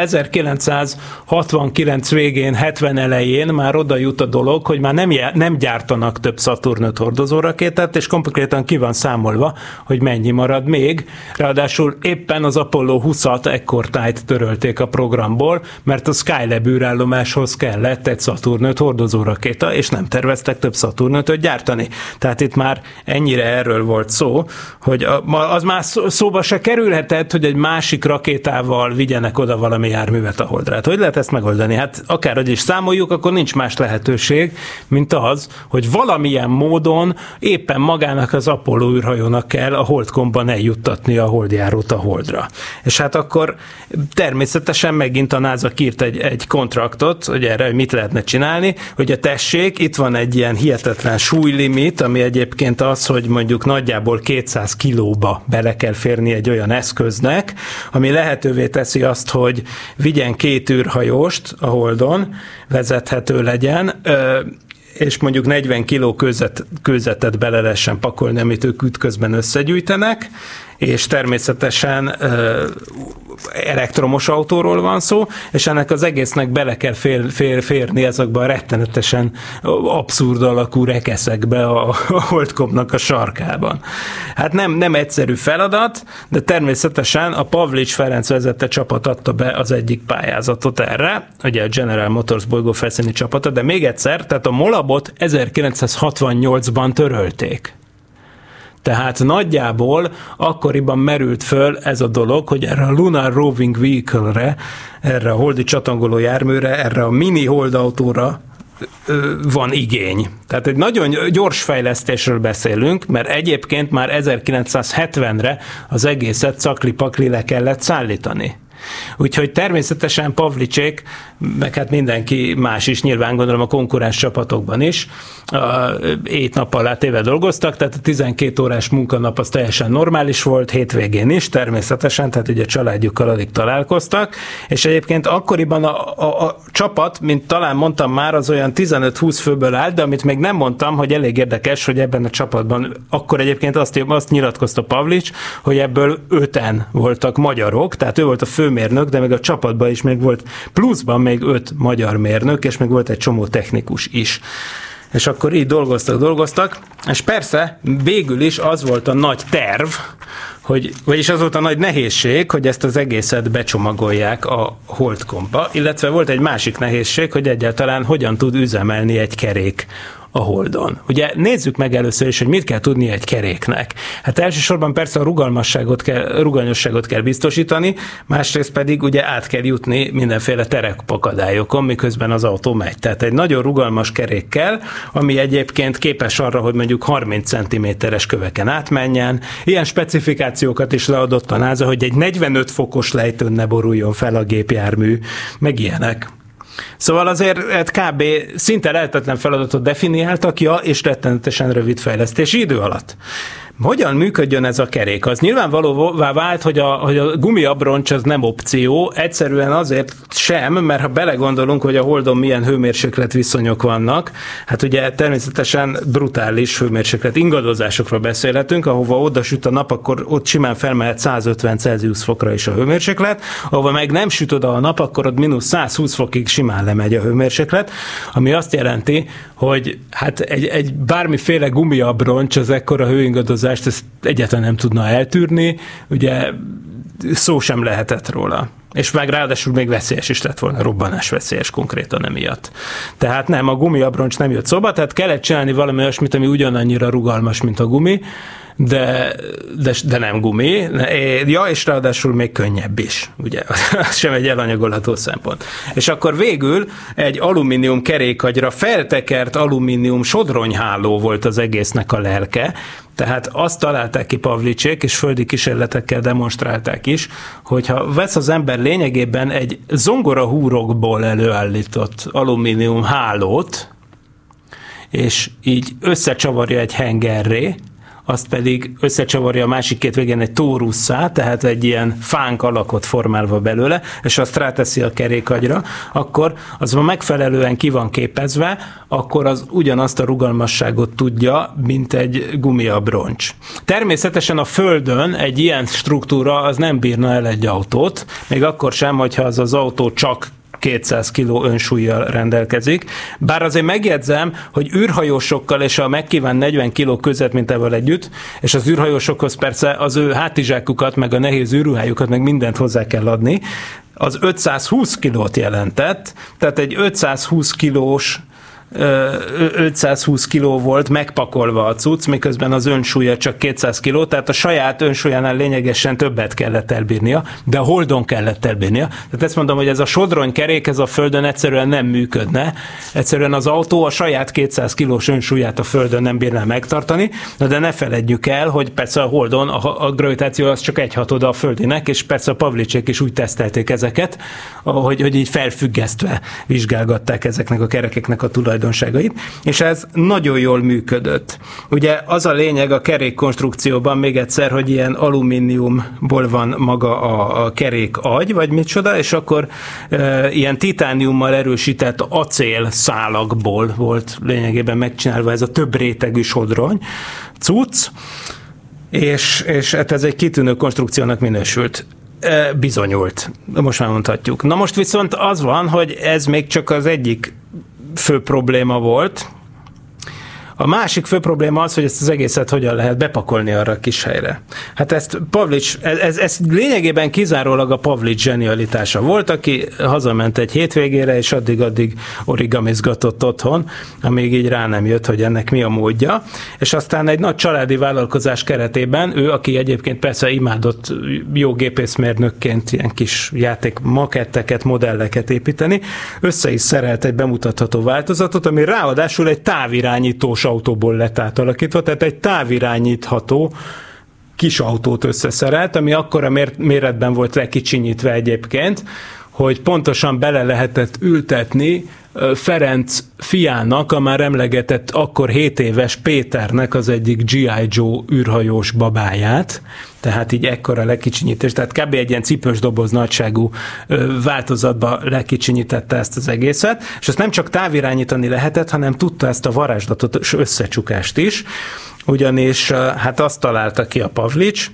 ezerkilencszázhatvankilenc végén, hetven elején már oda jut a dolog, hogy már nem, nem gyártanak több Saturn öt hordozórakétát, és konkrétan ki van számolva, hogy mennyi marad még. Ráadásul éppen az Apollo huszat ekkortájt törölték a programból, mert a Skylab űrállomáshoz kellett egy Saturn öt hordozórakéta, és nem terveztek több Saturn ötöt gyártani. Tehát itt már ennyire erről volt szó, hogy az már szóba se kerülhetett, hogy egy másik rakétával vigyenek oda valami járművet a Holdra. Hát hogy lehet ezt megoldani? Hát akárhogy is számoljuk, akkor nincs más lehetőség, mint az, hogy valamilyen módon éppen magának az Apollo űrhajónak kell a holdkomban eljuttatni a holdjárót a Holdra. És hát akkor természetesen megint a NASA kírt egy, egy kontraktot, hogy erre hogy mit lehetne csinálni, hogy a tessék, itt van egy ilyen hihetetlen súlylimit, ami egyébként az, hogy mondjuk nagyjából kétszáz kilóba bele kell férni egy olyan eszköznek, ami lehetővé teszi azt, hogy vigyen két űrhajóst a Holdon, vezethető legyen, és mondjuk negyven kiló kőzet, kőzetet bele lehessen pakolni, amit ők ütközben összegyűjtenek, és természetesen ö, elektromos autóról van szó, és ennek az egésznek bele kell fér, fér, férni ezekbe a rettenetesen abszurd alakú rekeszekbe a, a holdkomnak a sarkában. Hát nem, nem egyszerű feladat, de természetesen a Pavlics Ferenc vezette csapat adta be az egyik pályázatot erre, ugye a General Motors bolygófelszíni csapata, de még egyszer, tehát a molabot ezerkilencszázhatvannyolcban törölték. Tehát nagyjából akkoriban merült föl ez a dolog, hogy erre a Lunar Roving Vehicle-re, erre a holdi csatangoló járműre, erre a mini holdautóra van igény. Tehát egy nagyon gyors fejlesztésről beszélünk, mert egyébként már ezerkilencszázhetvenre az egészet cakli-pakli le kellett szállítani. Úgyhogy természetesen Pavlicsék, meg hát mindenki más is, nyilván gondolom a konkurens csapatokban is, hét nap alá téve dolgoztak, tehát a tizenkét órás munkanap az teljesen normális volt, hétvégén is természetesen, tehát ugye családjukkal alig találkoztak, és egyébként akkoriban a, a, a csapat, mint talán mondtam már, az olyan tizenöt-húsz főből állt, de amit még nem mondtam, hogy elég érdekes, hogy ebben a csapatban akkor egyébként azt, azt nyilatkozta Pavlics, hogy ebből öten voltak magyarok, tehát ő volt a főmérnök, de még a csapatban is még volt pluszban még öt magyar mérnök, és még volt egy csomó technikus is. És akkor így dolgoztak, dolgoztak, és persze végül is az volt a nagy terv, hogy, vagyis az volt a nagy nehézség, hogy ezt az egészet becsomagolják a holdkomba, illetve volt egy másik nehézség, hogy egyáltalán hogyan tud üzemelni egy kerék a Holdon. Ugye nézzük meg először is, hogy mit kell tudni egy keréknek. Hát elsősorban persze a rugalmasságot kell, rugalmasságot kell biztosítani, másrészt pedig ugye át kell jutni mindenféle terepakadályokon, miközben az autó megy. Tehát egy nagyon rugalmas kerék kell, ami egyébként képes arra, hogy mondjuk harminc centiméteres köveken átmenjen. Ilyen specifikációkat is leadott a NASA, hogy egy negyvenöt fokos lejtőn ne boruljon fel a gépjármű, meg ilyenek. Szóval azért kb. Szinte lehetetlen feladatot definiáltak, ja, és rettenetesen rövid fejlesztési idő alatt. Hogyan működjön ez a kerék? Az nyilvánvalóvá vált, hogy a, hogy a gumiabroncs az nem opció, egyszerűen azért sem, mert ha belegondolunk, hogy a Holdon milyen hőmérséklet viszonyok vannak, hát ugye természetesen brutális hőmérséklet ingadozásokról beszélhetünk, ahova oda süt a nap, akkor ott simán felmehet százötven Celsius fokra is a hőmérséklet, ahova meg nem süt oda a nap, akkor ott mínusz százhúsz fokig simán lemegy a hőmérséklet, ami azt jelenti, hogy hát egy, egy bármiféle gumiabroncs az ekkora hőingadozást ezt egyáltalán nem tudna eltűrni, ugye szó sem lehetett róla. És meg ráadásul még veszélyes is lett volna, robbanás veszélyes konkrétan emiatt. Tehát nem, a gumiabroncs nem jött szóba, tehát kellett csinálni valami olyasmit, ami ugyanannyira rugalmas, mint a gumi, de, de, de nem gumi. Ja, és ráadásul még könnyebb is, ugye, az sem egy elanyagolható szempont. És akkor végül egy alumínium kerékagyra feltekert alumínium sodronyháló volt az egésznek a lelke, tehát azt találták ki Pavlicsék, és földi kísérletekkel demonstrálták is, hogyha vesz az ember lényegében egy zongorahúrokból előállított alumínium hálót, és így összecsavarja egy hengerré, azt pedig összecsavarja a másik két végén egy tórusszá, tehát egy ilyen fánk alakot formálva belőle, és azt ráteszi a kerékagyra, akkor az megfelelően ki van képezve, akkor az ugyanazt a rugalmasságot tudja, mint egy gumiabroncs. Természetesen a Földön egy ilyen struktúra az nem bírna el egy autót, még akkor sem, hogyha az az autó csak kétszáz kiló önsúllyal rendelkezik. Bár azért megjegyzem, hogy űrhajósokkal és a megkívánt negyven kiló közetmintával együtt, és az űrhajósokhoz persze az ő hátizsákukat, meg a nehéz űrruhájukat, meg mindent hozzá kell adni, az ötszázhúsz kilót jelentett, tehát egy ötszázhúsz kilós ötszázhúsz kiló volt megpakolva a cucc, miközben az önsúlya csak kétszáz kiló, tehát a saját önsúlyánál lényegesen többet kellett elbírnia, de a Holdon kellett elbírnia. Tehát ezt mondom, hogy ez a sodronykerék, ez a Földön egyszerűen nem működne. Egyszerűen az autó a saját kétszáz kilós önsúlyát a Földön nem bírná megtartani, de ne feledjük el, hogy persze a Holdon a, a gravitáció az csak egy hatoda a Földinek, és persze a Pavlicsék is úgy tesztelték ezeket, hogy, hogy így felfüggesztve vizsgálgatták ezeknek a kerekeknek a tulajdonságait. És ez nagyon jól működött. Ugye az a lényeg a kerék konstrukcióban még egyszer, hogy ilyen alumíniumból van maga a, a kerék agy, vagy micsoda, és akkor e, ilyen titániummal erősített acél szálakból volt lényegében megcsinálva ez a több rétegű sodrony cucc, és, és hát ez egy kitűnő konstrukciónak minősült. E, bizonyult, most már mondhatjuk. Na most viszont az van, hogy ez még csak az egyik fő probléma volt. A másik fő probléma az, hogy ezt az egészet hogyan lehet bepakolni arra a kis helyre. Hát ezt Pavlics, ez, ez lényegében kizárólag a Pavlics zsenialitása volt, aki hazament egy hétvégére, és addig-addig origamizgatott otthon, amíg így rá nem jött, hogy ennek mi a módja. És aztán egy nagy családi vállalkozás keretében ő, aki egyébként persze imádott jó gépészmérnökként ilyen kis játék maketteket, modelleket építeni, össze is szerelt egy bemutatható változatot, ami ráadásul egy távirányítós autóból lett átalakítva, tehát egy távirányítható kis autót összeszerelt, ami akkora méretben volt lekicsinyítve egyébként, hogy pontosan bele lehetett ültetni Ferenc fiának, a már emlegetett akkor hét éves Péternek az egyik gé i. Joe űrhajós babáját, tehát így ekkora lekicsinyítés, tehát kb. Egy ilyen cipős doboz nagyságú változatba lekicsinyítette ezt az egészet, és ezt nem csak távirányítani lehetett, hanem tudta ezt a varázslatot és összecsukást is, ugyanis hát azt találta ki a Pavlics,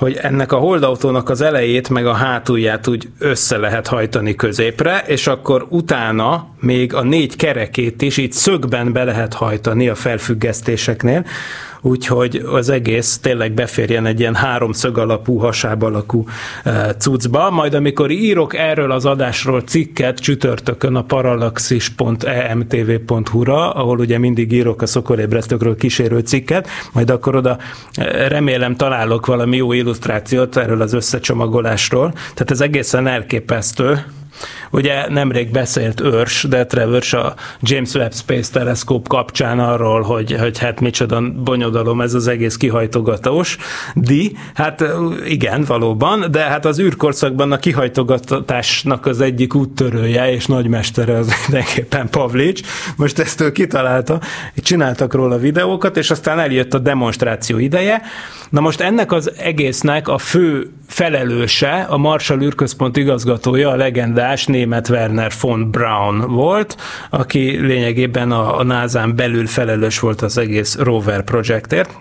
hogy ennek a holdautónak az elejét meg a hátulját úgy össze lehet hajtani középre, és akkor utána még a négy kerekét is így szögben be lehet hajtani a felfüggesztéseknél, úgyhogy az egész tényleg beférjen egy ilyen háromszög alapú, hasáb alakú cuccba. Majd amikor írok erről az adásról cikket csütörtökön a parallaxis pont e m t v pont h u-ra, ahol ugye mindig írok a szokolébresztőkről kísérő cikket, majd akkor oda remélem találok valami jó illusztrációt erről az összecsomagolásról. Tehát ez egészen elképesztő. Ugye nemrég beszélt Örs, Detlef Örs a James Webb Space Telescope kapcsán arról, hogy, hogy hát micsoda bonyodalom ez az egész kihajtogatós di. Hát igen, valóban, de hát az űrkorszakban a kihajtogatásnak az egyik úttörője és nagymestere az mindenképpen Pavlics. Most ezt ő kitalálta, csináltak róla videókat, és aztán eljött a demonstráció ideje. Na most ennek az egésznek a fő felelőse, a Marshall űrközpont igazgatója, a legendás német Werner von Braun volt, aki lényegében a, a názán belül felelős volt az egész rover projektért.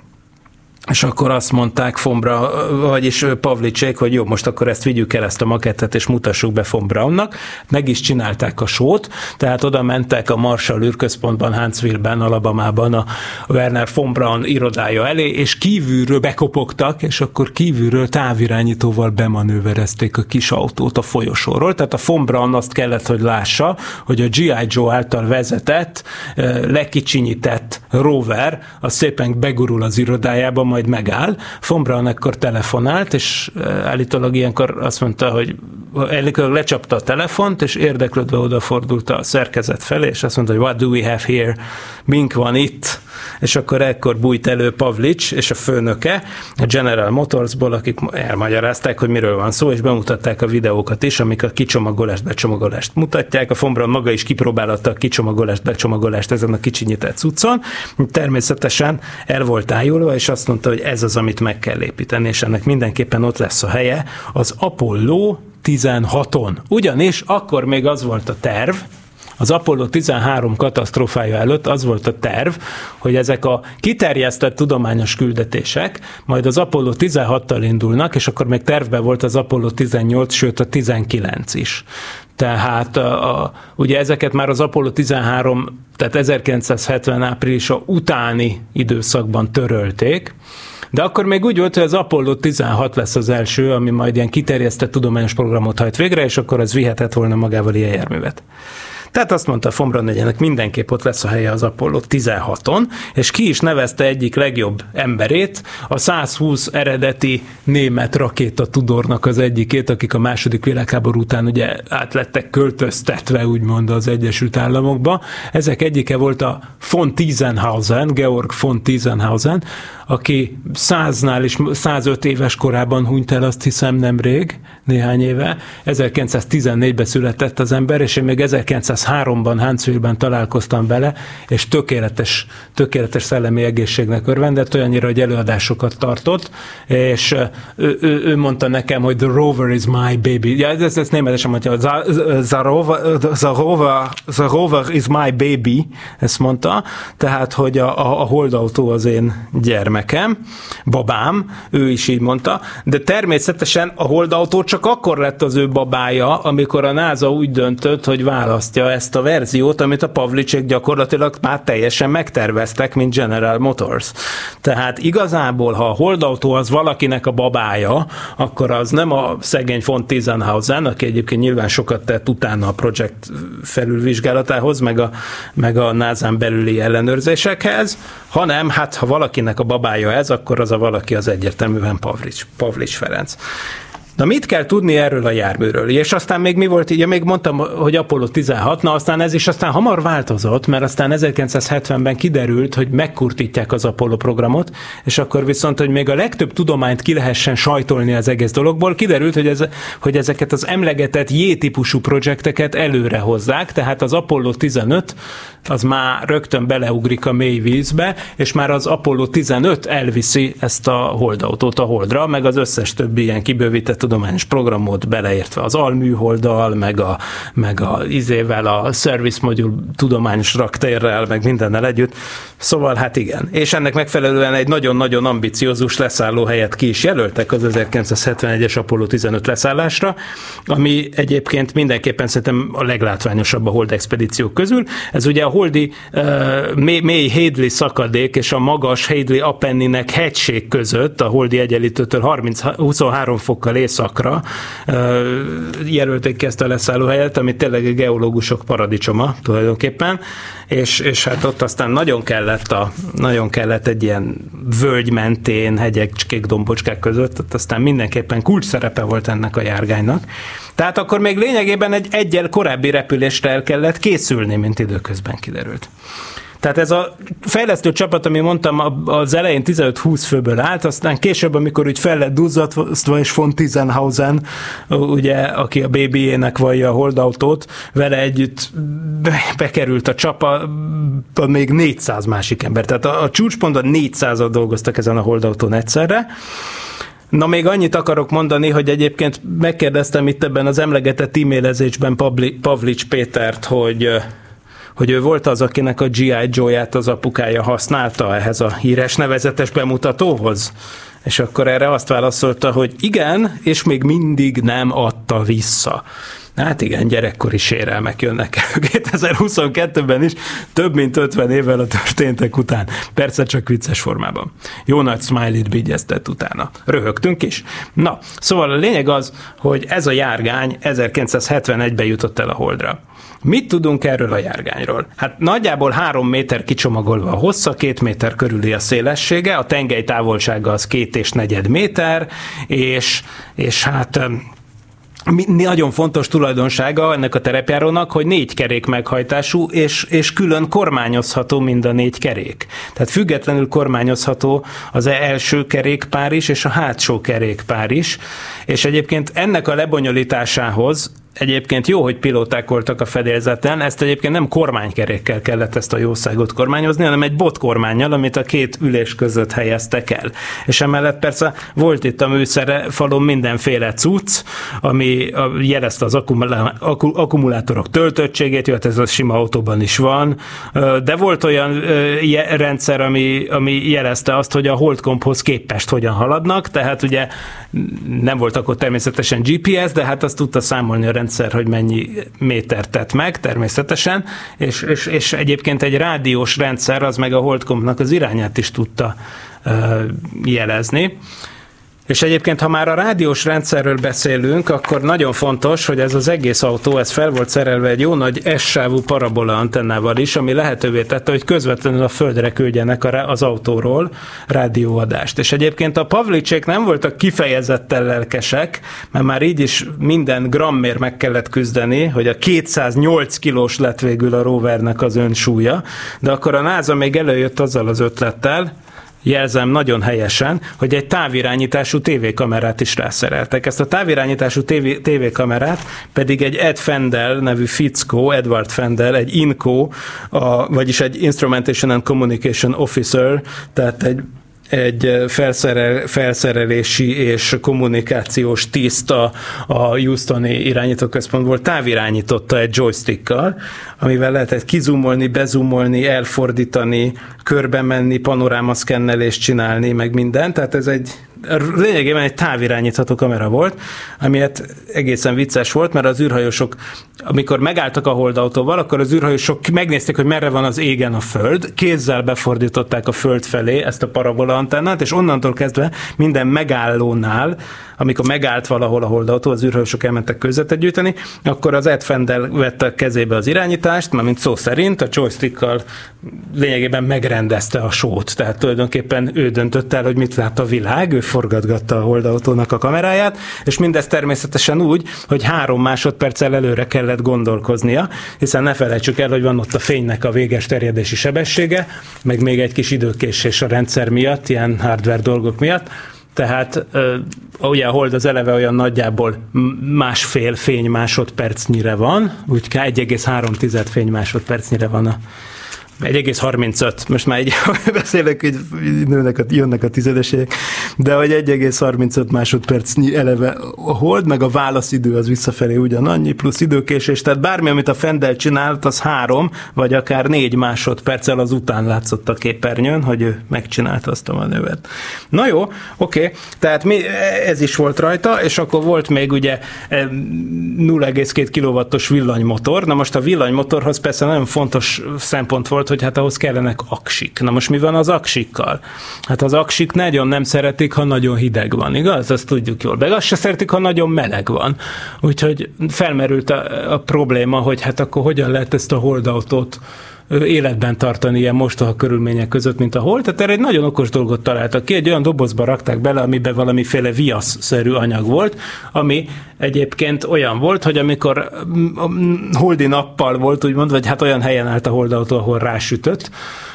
És akkor azt mondták Fombra, vagyis Pavlicsék, hogy jó, most akkor ezt vigyük el, ezt a makettet, és mutassuk be von Braunnak. Meg is csinálták a sót, tehát oda mentek a Marshall űrközpontban, Huntsville-ben, Alabamában a Werner von Braun irodája elé, és kívülről bekopogtak, és akkor kívülről távirányítóval bemanőverezték a kis autót a folyosóról. Tehát a von Braun azt kellett, hogy lássa, hogy a gé i. Joe által vezetett, lekicsinyített rover, az szépen begurul az irodájába, majd megáll. Von Braun ekkor telefonált, és állítólag ilyenkor azt mondta, hogy állítólag lecsapta a telefont, és érdeklődve odafordult a szerkezet felé, és azt mondta, hogy what do we have here? Mink van itt? És akkor ekkor bújt elő Pavlics és a főnöke a General Motorsból, akik elmagyarázták, hogy miről van szó, és bemutatták a videókat is, amik a kicsomagolást, becsomagolást mutatják. A von Braun maga is kipróbálta a kicsomagolást, becsomagolást ezen a kicsinyített cuccon. Természetesen el volt ájulva, és azt mondta, hogy ez az, amit meg kell építeni, és ennek mindenképpen ott lesz a helye az Apollo tizenhaton. Ugyanis akkor még az volt a terv, az Apollo tizenhárom katasztrófája előtt az volt a terv, hogy ezek a kiterjesztett tudományos küldetések majd az Apollo tizenhattal indulnak, és akkor még tervben volt az Apollo tizennyolc, sőt a tizenkilenc is. Tehát a, a, ugye ezeket már az Apollo tizenhárom, tehát ezerkilencszázhetven áprilisa utáni időszakban törölték, de akkor még úgy volt, hogy az Apollo tizenhat lesz az első, ami majd ilyen kiterjesztett tudományos programot hajt végre, és akkor az vihetett volna magával ilyen járművet. Tehát azt mondta von Braun, hogy ennek mindenképp ott lesz a helye az Apollo tizenhaton, és ki is nevezte egyik legjobb emberét, a százhúsz eredeti német rakétatudornak az egyikét, akik a második világháború után ugye át lettek költöztetve, úgymond az Egyesült Államokba. Ezek egyike volt a von Tiesenhausen, Georg von Tiesenhausen, aki száznál is, százöt éves korában hunyt el, azt hiszem nemrég, néhány éve. ezerkilencszáztizennégyben született az ember, és én még ezerkilencszázháromban Huntsville-ben találkoztam vele, és tökéletes, tökéletes szellemi egészségnek örvendett, olyannyira, hogy előadásokat tartott, és ő, ő, ő mondta nekem, hogy the rover is my baby. Ja, ez, ez németesen mondja, the, the, rover, the, rover, the rover is my baby, ezt mondta, tehát, hogy a, a, a holdautó az én gyermekem, babám, ő is így mondta, de természetesen a holdautó csak akkor lett az ő babája, amikor a NASA úgy döntött, hogy választja ezt a verziót, amit a Pavlicsék gyakorlatilag már teljesen megterveztek, mint General Motors. Tehát igazából, ha a holdautó az valakinek a babája, akkor az nem a szegény von Tiesenhausen, aki egyébként nyilván sokat tett utána a projekt felülvizsgálatához, meg a, meg a názán belüli ellenőrzésekhez, hanem hát ha valakinek a babája ez, akkor az a valaki az egyértelműen Pavlics, Pavlics Ferenc. Na mit kell tudni erről a járműről? És aztán még mi volt, ugye még mondtam, hogy Apollo tizenhat, na aztán ez is aztán hamar változott, mert aztán ezerkilencszázhetvenben kiderült, hogy megkurtítják az Apollo programot, és akkor viszont, hogy még a legtöbb tudományt ki lehessen sajtolni az egész dologból, kiderült, hogy, ez, hogy ezeket az emlegetett J-típusú projekteket előre hozzák, tehát az Apollo tizenöt az már rögtön beleugrik a mély vízbe, és már az Apollo tizenöt elviszi ezt a holdautót a holdra, meg az összes többi ilyen kibővített épülettudományos programot, beleértve az alműholddal, meg a, meg a izével, a Service Module tudományos raktérrel, meg mindennel együtt. Szóval hát igen. És ennek megfelelően egy nagyon-nagyon ambiciózus leszállóhelyet ki is jelöltek az ezerkilencszázhetvenegyes Apollo tizenöt leszállásra, ami egyébként mindenképpen szerintem a leglátványosabb a Hold expedíciók közül. Ez ugye a holdi uh, mély, mély Hadley szakadék és a magas Hadley-Apenninek hegység között, a holdi egyenlítőtől harminc, huszonhárom fokkal északra uh, jelölték ki ezt a leszállóhelyet, ami tényleg a geológusok paradicsoma tulajdonképpen, és, és hát ott aztán nagyon kellett, a, nagyon kellett egy ilyen völgy mentén, hegyek, csikék, dombocskák között, ott aztán mindenképpen kulcs szerepe volt ennek a járgánynak. Tehát akkor még lényegében egy egyel korábbi repülésre el kellett készülni, mint időközben kiderült. Tehát ez a fejlesztő csapat, ami mondtam, az elején tizenöt-húsz főből állt, aztán később, amikor úgy fel lett duzzadva, és von Tizenhausen, ugye, aki a bé bé é-nek vallja a holdautót, vele együtt bekerült a csapatba még négyszáz másik ember. Tehát a, a csúcsponton négyszázan dolgoztak ezen a holdautón egyszerre. Na, még annyit akarok mondani, hogy egyébként megkérdeztem itt ebben az emlegetett e-mailezésben Pavlics Pétert, hogy hogy ő volt az, akinek a gé i. Joe-ját az apukája használta ehhez a híres nevezetes bemutatóhoz. És akkor erre azt válaszolta, hogy igen, és még mindig nem adta vissza. Hát igen, gyerekkori sérelmek jönnek el kétezer-huszonkettőben is, több mint ötven évvel a történtek után. Persze csak vicces formában. Jó nagy smiley-t bigyeztett utána. Röhögtünk is. Na, szóval a lényeg az, hogy ez a járgány ezerkilencszázhetvenegyben jutott el a Holdra. Mit tudunk erről a járgányról? Hát nagyjából három méter kicsomagolva a hossza, két méter körüli a szélessége, a tengely távolsága az két és negyed méter, és, és hát nagyon fontos tulajdonsága ennek a terepjárónak, hogy négy kerék meghajtású, és, és külön kormányozható mind a négy kerék. Tehát függetlenül kormányozható az első kerékpár is, és a hátsó kerékpár is, és egyébként ennek a lebonyolításához egyébként jó, hogy pilóták voltak a fedélzeten, ezt egyébként nem kormánykerékkel kellett ezt a jószágot kormányozni, hanem egy botkormánnyal, amit a két ülés között helyeztek el. És emellett persze volt itt a műszerfalon mindenféle cucc, ami jelezte az akkumulá- akkumulátorok töltöttségét, jó, hát ez a sima autóban is van, de volt olyan rendszer, ami, ami jelezte azt, hogy a holdkomphoz képest hogyan haladnak, tehát ugye nem volt akkor természetesen gé pé es, de hát azt tudta számolni a rendszer, hogy mennyi méter tett meg, természetesen, és, és, és egyébként egy rádiós rendszer, az meg a holdkompnak az irányát is tudta uh, jelezni. És egyébként, ha már a rádiós rendszerről beszélünk, akkor nagyon fontos, hogy ez az egész autó, ez fel volt szerelve egy jó nagy S-sávú parabola antennával is, ami lehetővé tette, hogy közvetlenül a földre küldjenek az autóról rádióadást. És egyébként a Pavlicsék nem voltak kifejezetten lelkesek, mert már így is minden grammért meg kellett küzdeni, hogy a kétszáznyolc kilós lett végül a rovernek az önsúlya, de akkor a NASA még előjött azzal az ötlettel, jelzem nagyon helyesen, hogy egy távirányítású tévékamerát is rászereltek. Ezt a távirányítású tévé, tévékamerát pedig egy Ed Fendel nevű fickó, Edward Fendel, egy I N C O, a, vagyis egy Instrumentation and Communication Officer, tehát egy egy felszerel, felszerelési és kommunikációs tiszt a, a Houstoni irányítóközpontból távirányította egy joystickkal, amivel lehetett kizumolni, bezumolni, elfordítani, körbe menni, panorámaszkennelést csinálni, meg minden. Tehát ez egy lényegében egy távirányítható kamera volt, ami hát egészen vicces volt, mert az űrhajósok, amikor megálltak a holdautóval, akkor az űrhajósok megnézték, hogy merre van az égen a föld, kézzel befordították a föld felé ezt a parabola antennát, és onnantól kezdve minden megállónál, amikor megállt valahol a holdautó, az űrhajósok elmentek kőzetet gyűjteni, akkor az Ed Fendel vette a kezébe az irányítást, mármint szó szerint, a joystickkal lényegében megrendezte a sót. Tehát tulajdonképpen ő döntött el, hogy mit lát a világ, ő forgatgatta a holdautónak a kameráját, és mindez természetesen úgy, hogy három másodperccel előre kellett gondolkoznia, hiszen ne felejtsük el, hogy van ott a fénynek a véges terjedési sebessége, meg még egy kis időkésés a rendszer miatt, ilyen hardware dolgok miatt. Tehát ugye a hold az eleve olyan nagyjából másfél fény másodpercnyire van, úgy egy egész három fény másodpercnyire van a, egy egész harmincöt, most már így beszélek, hogy nőnek a, jönnek a tizedesek, de hogy egy egész harmincöt másodpercnyi eleve a hold, meg a válaszidő az visszafelé ugyanannyi, plusz időkésés, tehát bármi, amit a Fendel csinált, az három, vagy akár négy másodperccel az után látszott a képernyőn, hogy ő megcsinálta azt a manővert. Na jó, oké, okay. Tehát mi, ez is volt rajta, és akkor volt még ugye nulla egész két kilowattos villanymotor. Na most a villanymotorhoz persze nagyon fontos szempont volt, hogy hát ahhoz kellenek aksik. Na most mi van az aksikkal? Hát az aksik nagyon nem szeretik, ha nagyon hideg van, igaz? Azt tudjuk jól. Meg azt se szeretik, ha nagyon meleg van. Úgyhogy felmerült a, a probléma, hogy hát akkor hogyan lehet ezt a holdautót életben tartani ilyen mostoha körülmények között, mint a hold. Tehát erre egy nagyon okos dolgot találtak ki, egy olyan dobozba rakták bele, amiben valamiféle viaszszerű anyag volt, ami egyébként olyan volt, hogy amikor holdi nappal volt, úgymond, vagy hát olyan helyen állt a holdautó, ahol rásütött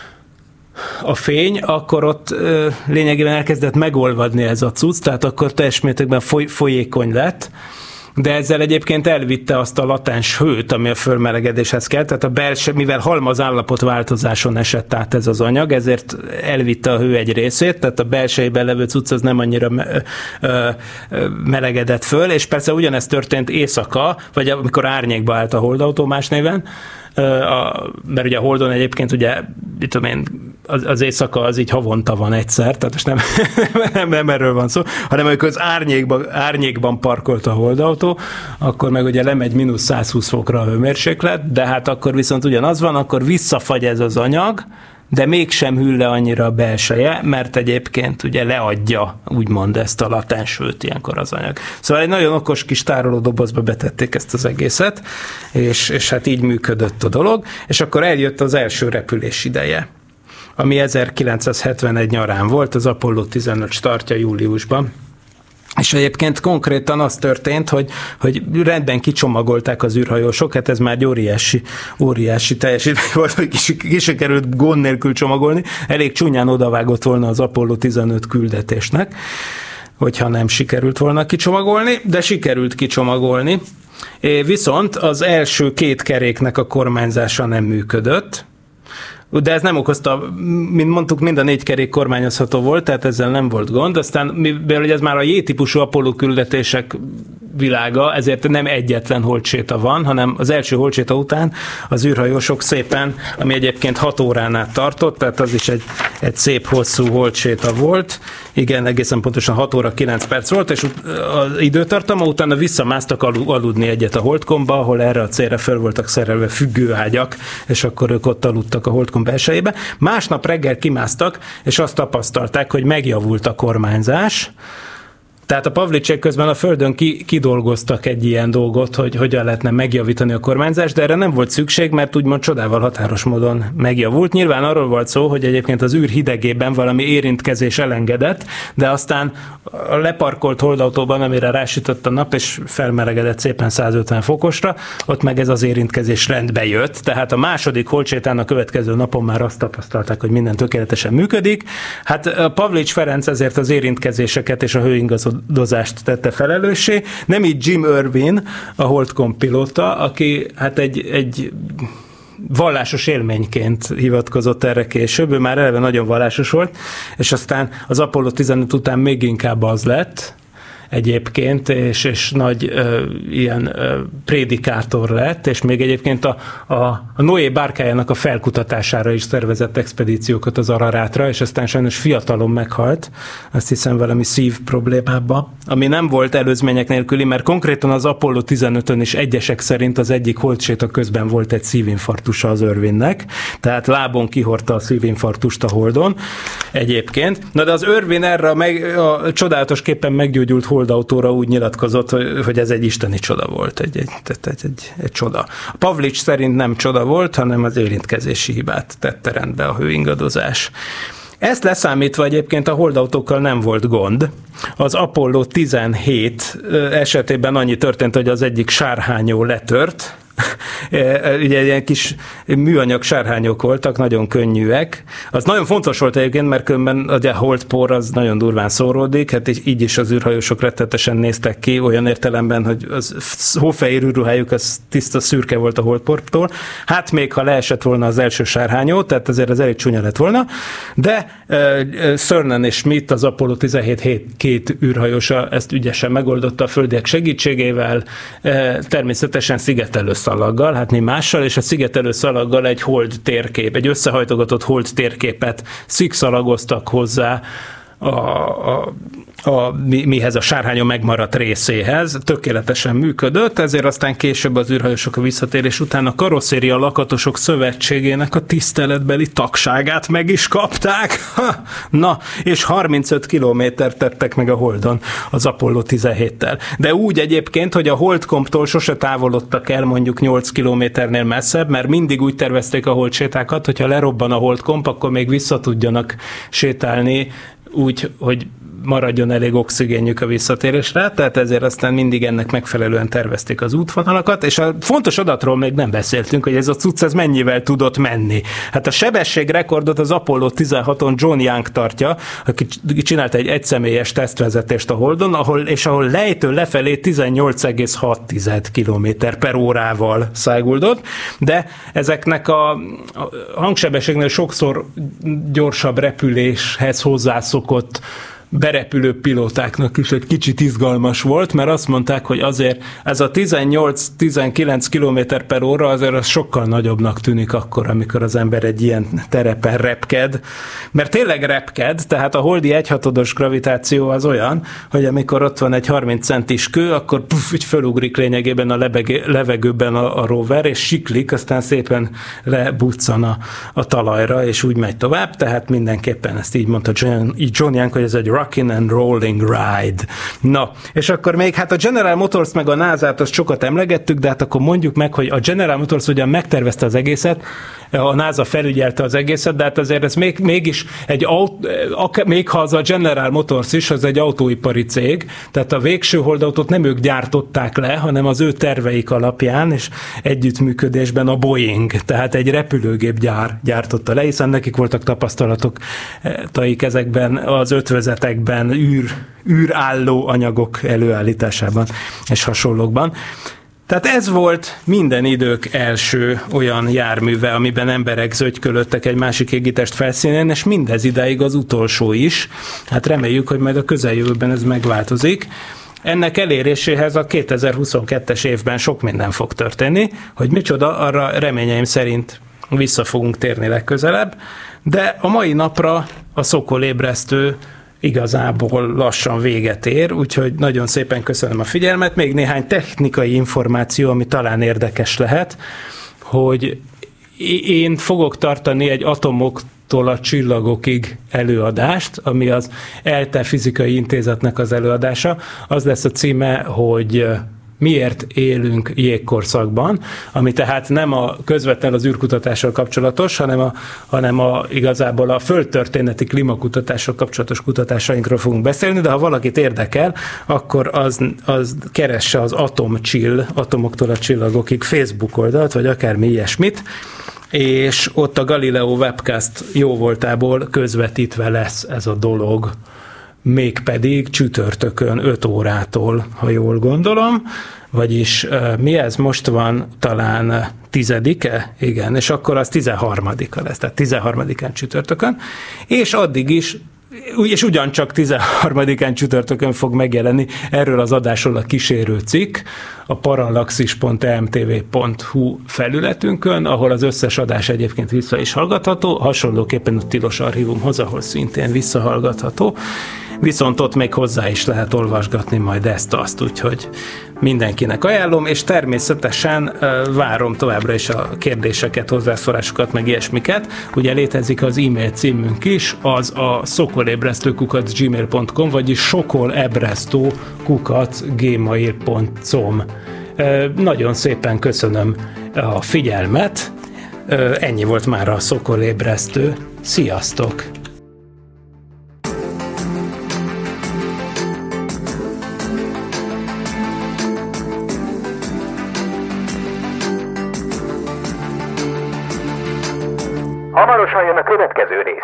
a fény, akkor ott ö, lényegében elkezdett megolvadni ez a cucc, tehát akkor teljes mértékben foly, folyékony lett, de ezzel egyébként elvitte azt a latens hőt, ami a fölmelegedéshez kell, tehát a belső, mivel halmaz állapot változáson esett át ez az anyag, ezért elvitte a hő egy részét, tehát a belsejében levő cucc az nem annyira me- ö, ö, melegedett föl, és persze ugyanezt történt éjszaka, vagy amikor árnyékba állt a holdautó más néven, A, mert ugye a holdon egyébként ugye, mit tudom én, az, az éjszaka az így havonta van egyszer, tehát most nem, nem, nem erről van szó, hanem amikor az árnyékban, árnyékban parkolt a holdautó, akkor meg ugye lemegy mínusz száz húsz fokra a hőmérséklet, de hát akkor viszont ugyanaz van, akkor visszafagy ez az anyag, de mégsem hűl le annyira a belseje, mert egyébként ugye leadja, úgymond ezt a latens hőt ilyenkor az anyag. Szóval egy nagyon okos kis tárolódobozba betették ezt az egészet, és, és hát így működött a dolog, és akkor eljött az első repülés ideje, ami ezerkilencszázhetvenegy nyarán volt, az Apollo tizenöt startja júliusban. És egyébként konkrétan az történt, hogy, hogy rendben kicsomagolták az űrhajósok, hát ez már egy óriási, óriási teljesítmény volt, hogy ki se került gond nélkül csomagolni, elég csúnyán odavágott volna az Apollo tizenöt küldetésnek, hogyha nem sikerült volna kicsomagolni, de sikerült kicsomagolni. Viszont az első két keréknek a kormányzása nem működött, de ez nem okozta, mint mondtuk, mind a négy kerék kormányozható volt, tehát ezzel nem volt gond. Aztán, mivel ez már a J-típusú Apollo küldetések világa, ezért nem egyetlen holdséta van, hanem az első holdséta után az űrhajósok szépen, ami egyébként hat órán át tartott, tehát az is egy, egy szép hosszú holdséta volt. Igen, egészen pontosan hat óra kilenc perc volt, és az időtartama utána visszamásztak aludni egyet a holdkomba, ahol erre a célra fel voltak szerelve függőágyak, és akkor ők ott aludtak a holdkom belsejébe. Másnap reggel kimásztak, és azt tapasztalták, hogy megjavult a kormányzás. Tehát a Pavlicsék közben a Földön ki, kidolgoztak egy ilyen dolgot, hogy hogyan lehetne megjavítani a kormányzást, de erre nem volt szükség, mert úgymond csodával határos módon megjavult. Nyilván arról volt szó, hogy egyébként az űr hidegében valami érintkezés elengedett, de aztán a leparkolt holdautóban, amire rásütött a nap, és felmelegedett szépen száz ötven fokosra, ott meg ez az érintkezés rendbe jött. Tehát a második holdsétán a következő napon már azt tapasztalták, hogy minden tökéletesen működik. Hát a Pavlics Ferenc ezért az érintkezéseket és a hőingadozást tette felelőssé. Nem így Jim Irwin, a Holdcom pilóta, aki hát egy, egy vallásos élményként hivatkozott erre később, ő már eleve nagyon vallásos volt, és aztán az Apollo tizenöt után még inkább az lett egyébként, és, és nagy ö, ilyen ö, prédikátor lett, és még egyébként a, a, a Noé bárkájának a felkutatására is szervezett expedíciókat az Ararátra, és aztán sajnos fiatalon meghalt, azt hiszem valami szív problémába, ami nem volt előzmények nélküli, mert konkrétan az Apollo tizenötön is egyesek szerint az egyik holdséta közben volt egy szívinfarktusa az Irwinnek, tehát lábon kihordta a szívinfarktust a holdon egyébként. Na de az Irwin erre a, meg, a csodálatosképpen meggyógyult holdautóra úgy nyilatkozott, hogy ez egy isteni csoda volt, egy, egy, egy, egy, egy, egy csoda. A Pavlics szerint nem csoda volt, hanem az érintkezési hibát tette rendbe a hőingadozás. Ezt leszámítva egyébként a holdautókkal nem volt gond. Az Apollo tizenhét esetében annyi történt, hogy az egyik sárhányó letört, Ugye ilyen kis műanyag sárhányok voltak, nagyon könnyűek. Az nagyon fontos volt egyébként, mert különben ugye a holdpor az nagyon durván szóródik, hát így is az űrhajósok rettetesen néztek ki, olyan értelemben, hogy az hófehér űrruhájuk az tiszta szürke volt a holdportól. Hát még ha leesett volna az első sárhányó, tehát azért az elég csúnya lett volna, de uh, Cernan és Schmidt, az Apollo tizenhét hét két űrhajósa ezt ügyesen megoldotta a földiek segítségével, uh, természetesen szigetelő szalaggal, hát mi mással, és a szigetelő szalaggal egy hold térkép, egy összehajtogatott hold térképet szikszalagoztak hozzá a, a, a, mihez a sárhányon megmaradt részéhez. Tökéletesen működött, ezért aztán később az űrhajósok a visszatérés után a Karosszéria Lakatosok Szövetségének a tiszteletbeli tagságát meg is kapták. Na, és harmincöt kilométert tettek meg a Holdon az Apollo tizenhéttel. De úgy egyébként, hogy a Holdkomptól sose távolodtak el mondjuk nyolc kilométernél messzebb, mert mindig úgy tervezték a holdsétákat, hogyha lerobban a Holdkomp, akkor még vissza tudjanak sétálni úgy, hogy maradjon elég oxigénjük a visszatérésre, tehát ezért aztán mindig ennek megfelelően tervezték az útvonalakat, és a fontos adatról még nem beszéltünk, hogy ez a cucc ez mennyivel tudott menni. Hát a sebességrekordot az Apollo tizenhaton John Young tartja, aki csinált egy egyszemélyes tesztvezetést a Holdon, ahol, és ahol lejtő lefelé tizennyolc egész hat kilométer per órával száguldott, de ezeknek a, a hangsebességnél sokszor gyorsabb repüléshez hozzászokott berepülő pilótáknak is egy kicsit izgalmas volt, mert azt mondták, hogy azért ez a tizennyolc-tizenkilenc kilométer per óra azért az sokkal nagyobbnak tűnik akkor, amikor az ember egy ilyen terepen repked, mert tényleg repked, tehát a holdi egyhatodos gravitáció az olyan, hogy amikor ott van egy harminc centis kő, akkor puff, így fölugrik lényegében a lebeg- levegőben a, a rover, és siklik, aztán szépen lebuccan a, a talajra, és úgy megy tovább, tehát mindenképpen ezt így mondta John, John Young, hogy ez egy rockin' and rolling ride. Na, és akkor még hát a General Motors meg a nását azt sokat emlegettük, de hát akkor mondjuk meg, hogy a General Motors ugyan megtervezte az egészet, a NASA felügyelte az egészet, de hát azért ez még, mégis egy autó, még ha az a General Motors is, az egy autóipari cég, tehát a végső holdautót nem ők gyártották le, hanem az ő terveik alapján, és együttműködésben a Boeing, tehát egy repülőgépgyár gyártotta le, hiszen nekik voltak tapasztalatok taik ezekben az ötvözetekben, űr, űrálló anyagok előállításában és hasonlókban. Tehát ez volt minden idők első olyan járműve, amiben emberek zögykölöttek egy másik égitest felszínén, és mindez idáig az utolsó is. Hát reméljük, hogy majd a közeljövőben ez megváltozik. Ennek eléréséhez a kétezer-huszonkettes évben sok minden fog történni, hogy micsoda, arra reményeim szerint vissza fogunk térni legközelebb, de a mai napra a szokolébresztő igazából lassan véget ér, úgyhogy nagyon szépen köszönöm a figyelmet. Még néhány technikai információ, ami talán érdekes lehet, hogy én fogok tartani egy atomoktól a csillagokig előadást, ami az é el té Fizikai Intézetnek az előadása. Az lesz a címe, hogy miért élünk jégkorszakban, ami tehát nem a közvetlenül az űrkutatással kapcsolatos, hanem, a, hanem a, igazából a földtörténeti klímakutatással kapcsolatos kutatásainkról fogunk beszélni, de ha valakit érdekel, akkor az, az keresse az Atomchill, atomoktól a csillagokig Facebook oldalt, vagy akármi ilyesmit, és ott a Galileo Webcast jóvoltából közvetítve lesz ez a dolog, mégpedig csütörtökön öt órától, ha jól gondolom, vagyis mi ez most van, talán tizedike? Igen, és akkor az tizenharmadika lesz, tehát tizenharmadikán csütörtökön, és addig is, és ugyancsak tizenharmadikán csütörtökön fog megjelenni erről az adásról a kísérő cikk a parallaxis pont e m t v pont h u felületünkön, ahol az összes adás egyébként vissza is hallgatható, hasonlóképpen a Tilos Archívumhoz, ahol szintén visszahallgatható, viszont ott még hozzá is lehet olvasgatni majd ezt-azt, úgyhogy mindenkinek ajánlom, és természetesen várom továbbra is a kérdéseket, hozzászólásokat, meg ilyesmiket. Ugye létezik az e-mail címünk is, az a szokolébresztő kukac gmail pont com, vagyis sokolebresztő kukac gmail pont com. Nagyon szépen köszönöm a figyelmet, ennyi volt már a szokolébresztő. Sziasztok! Hamarosan jön a következő rész.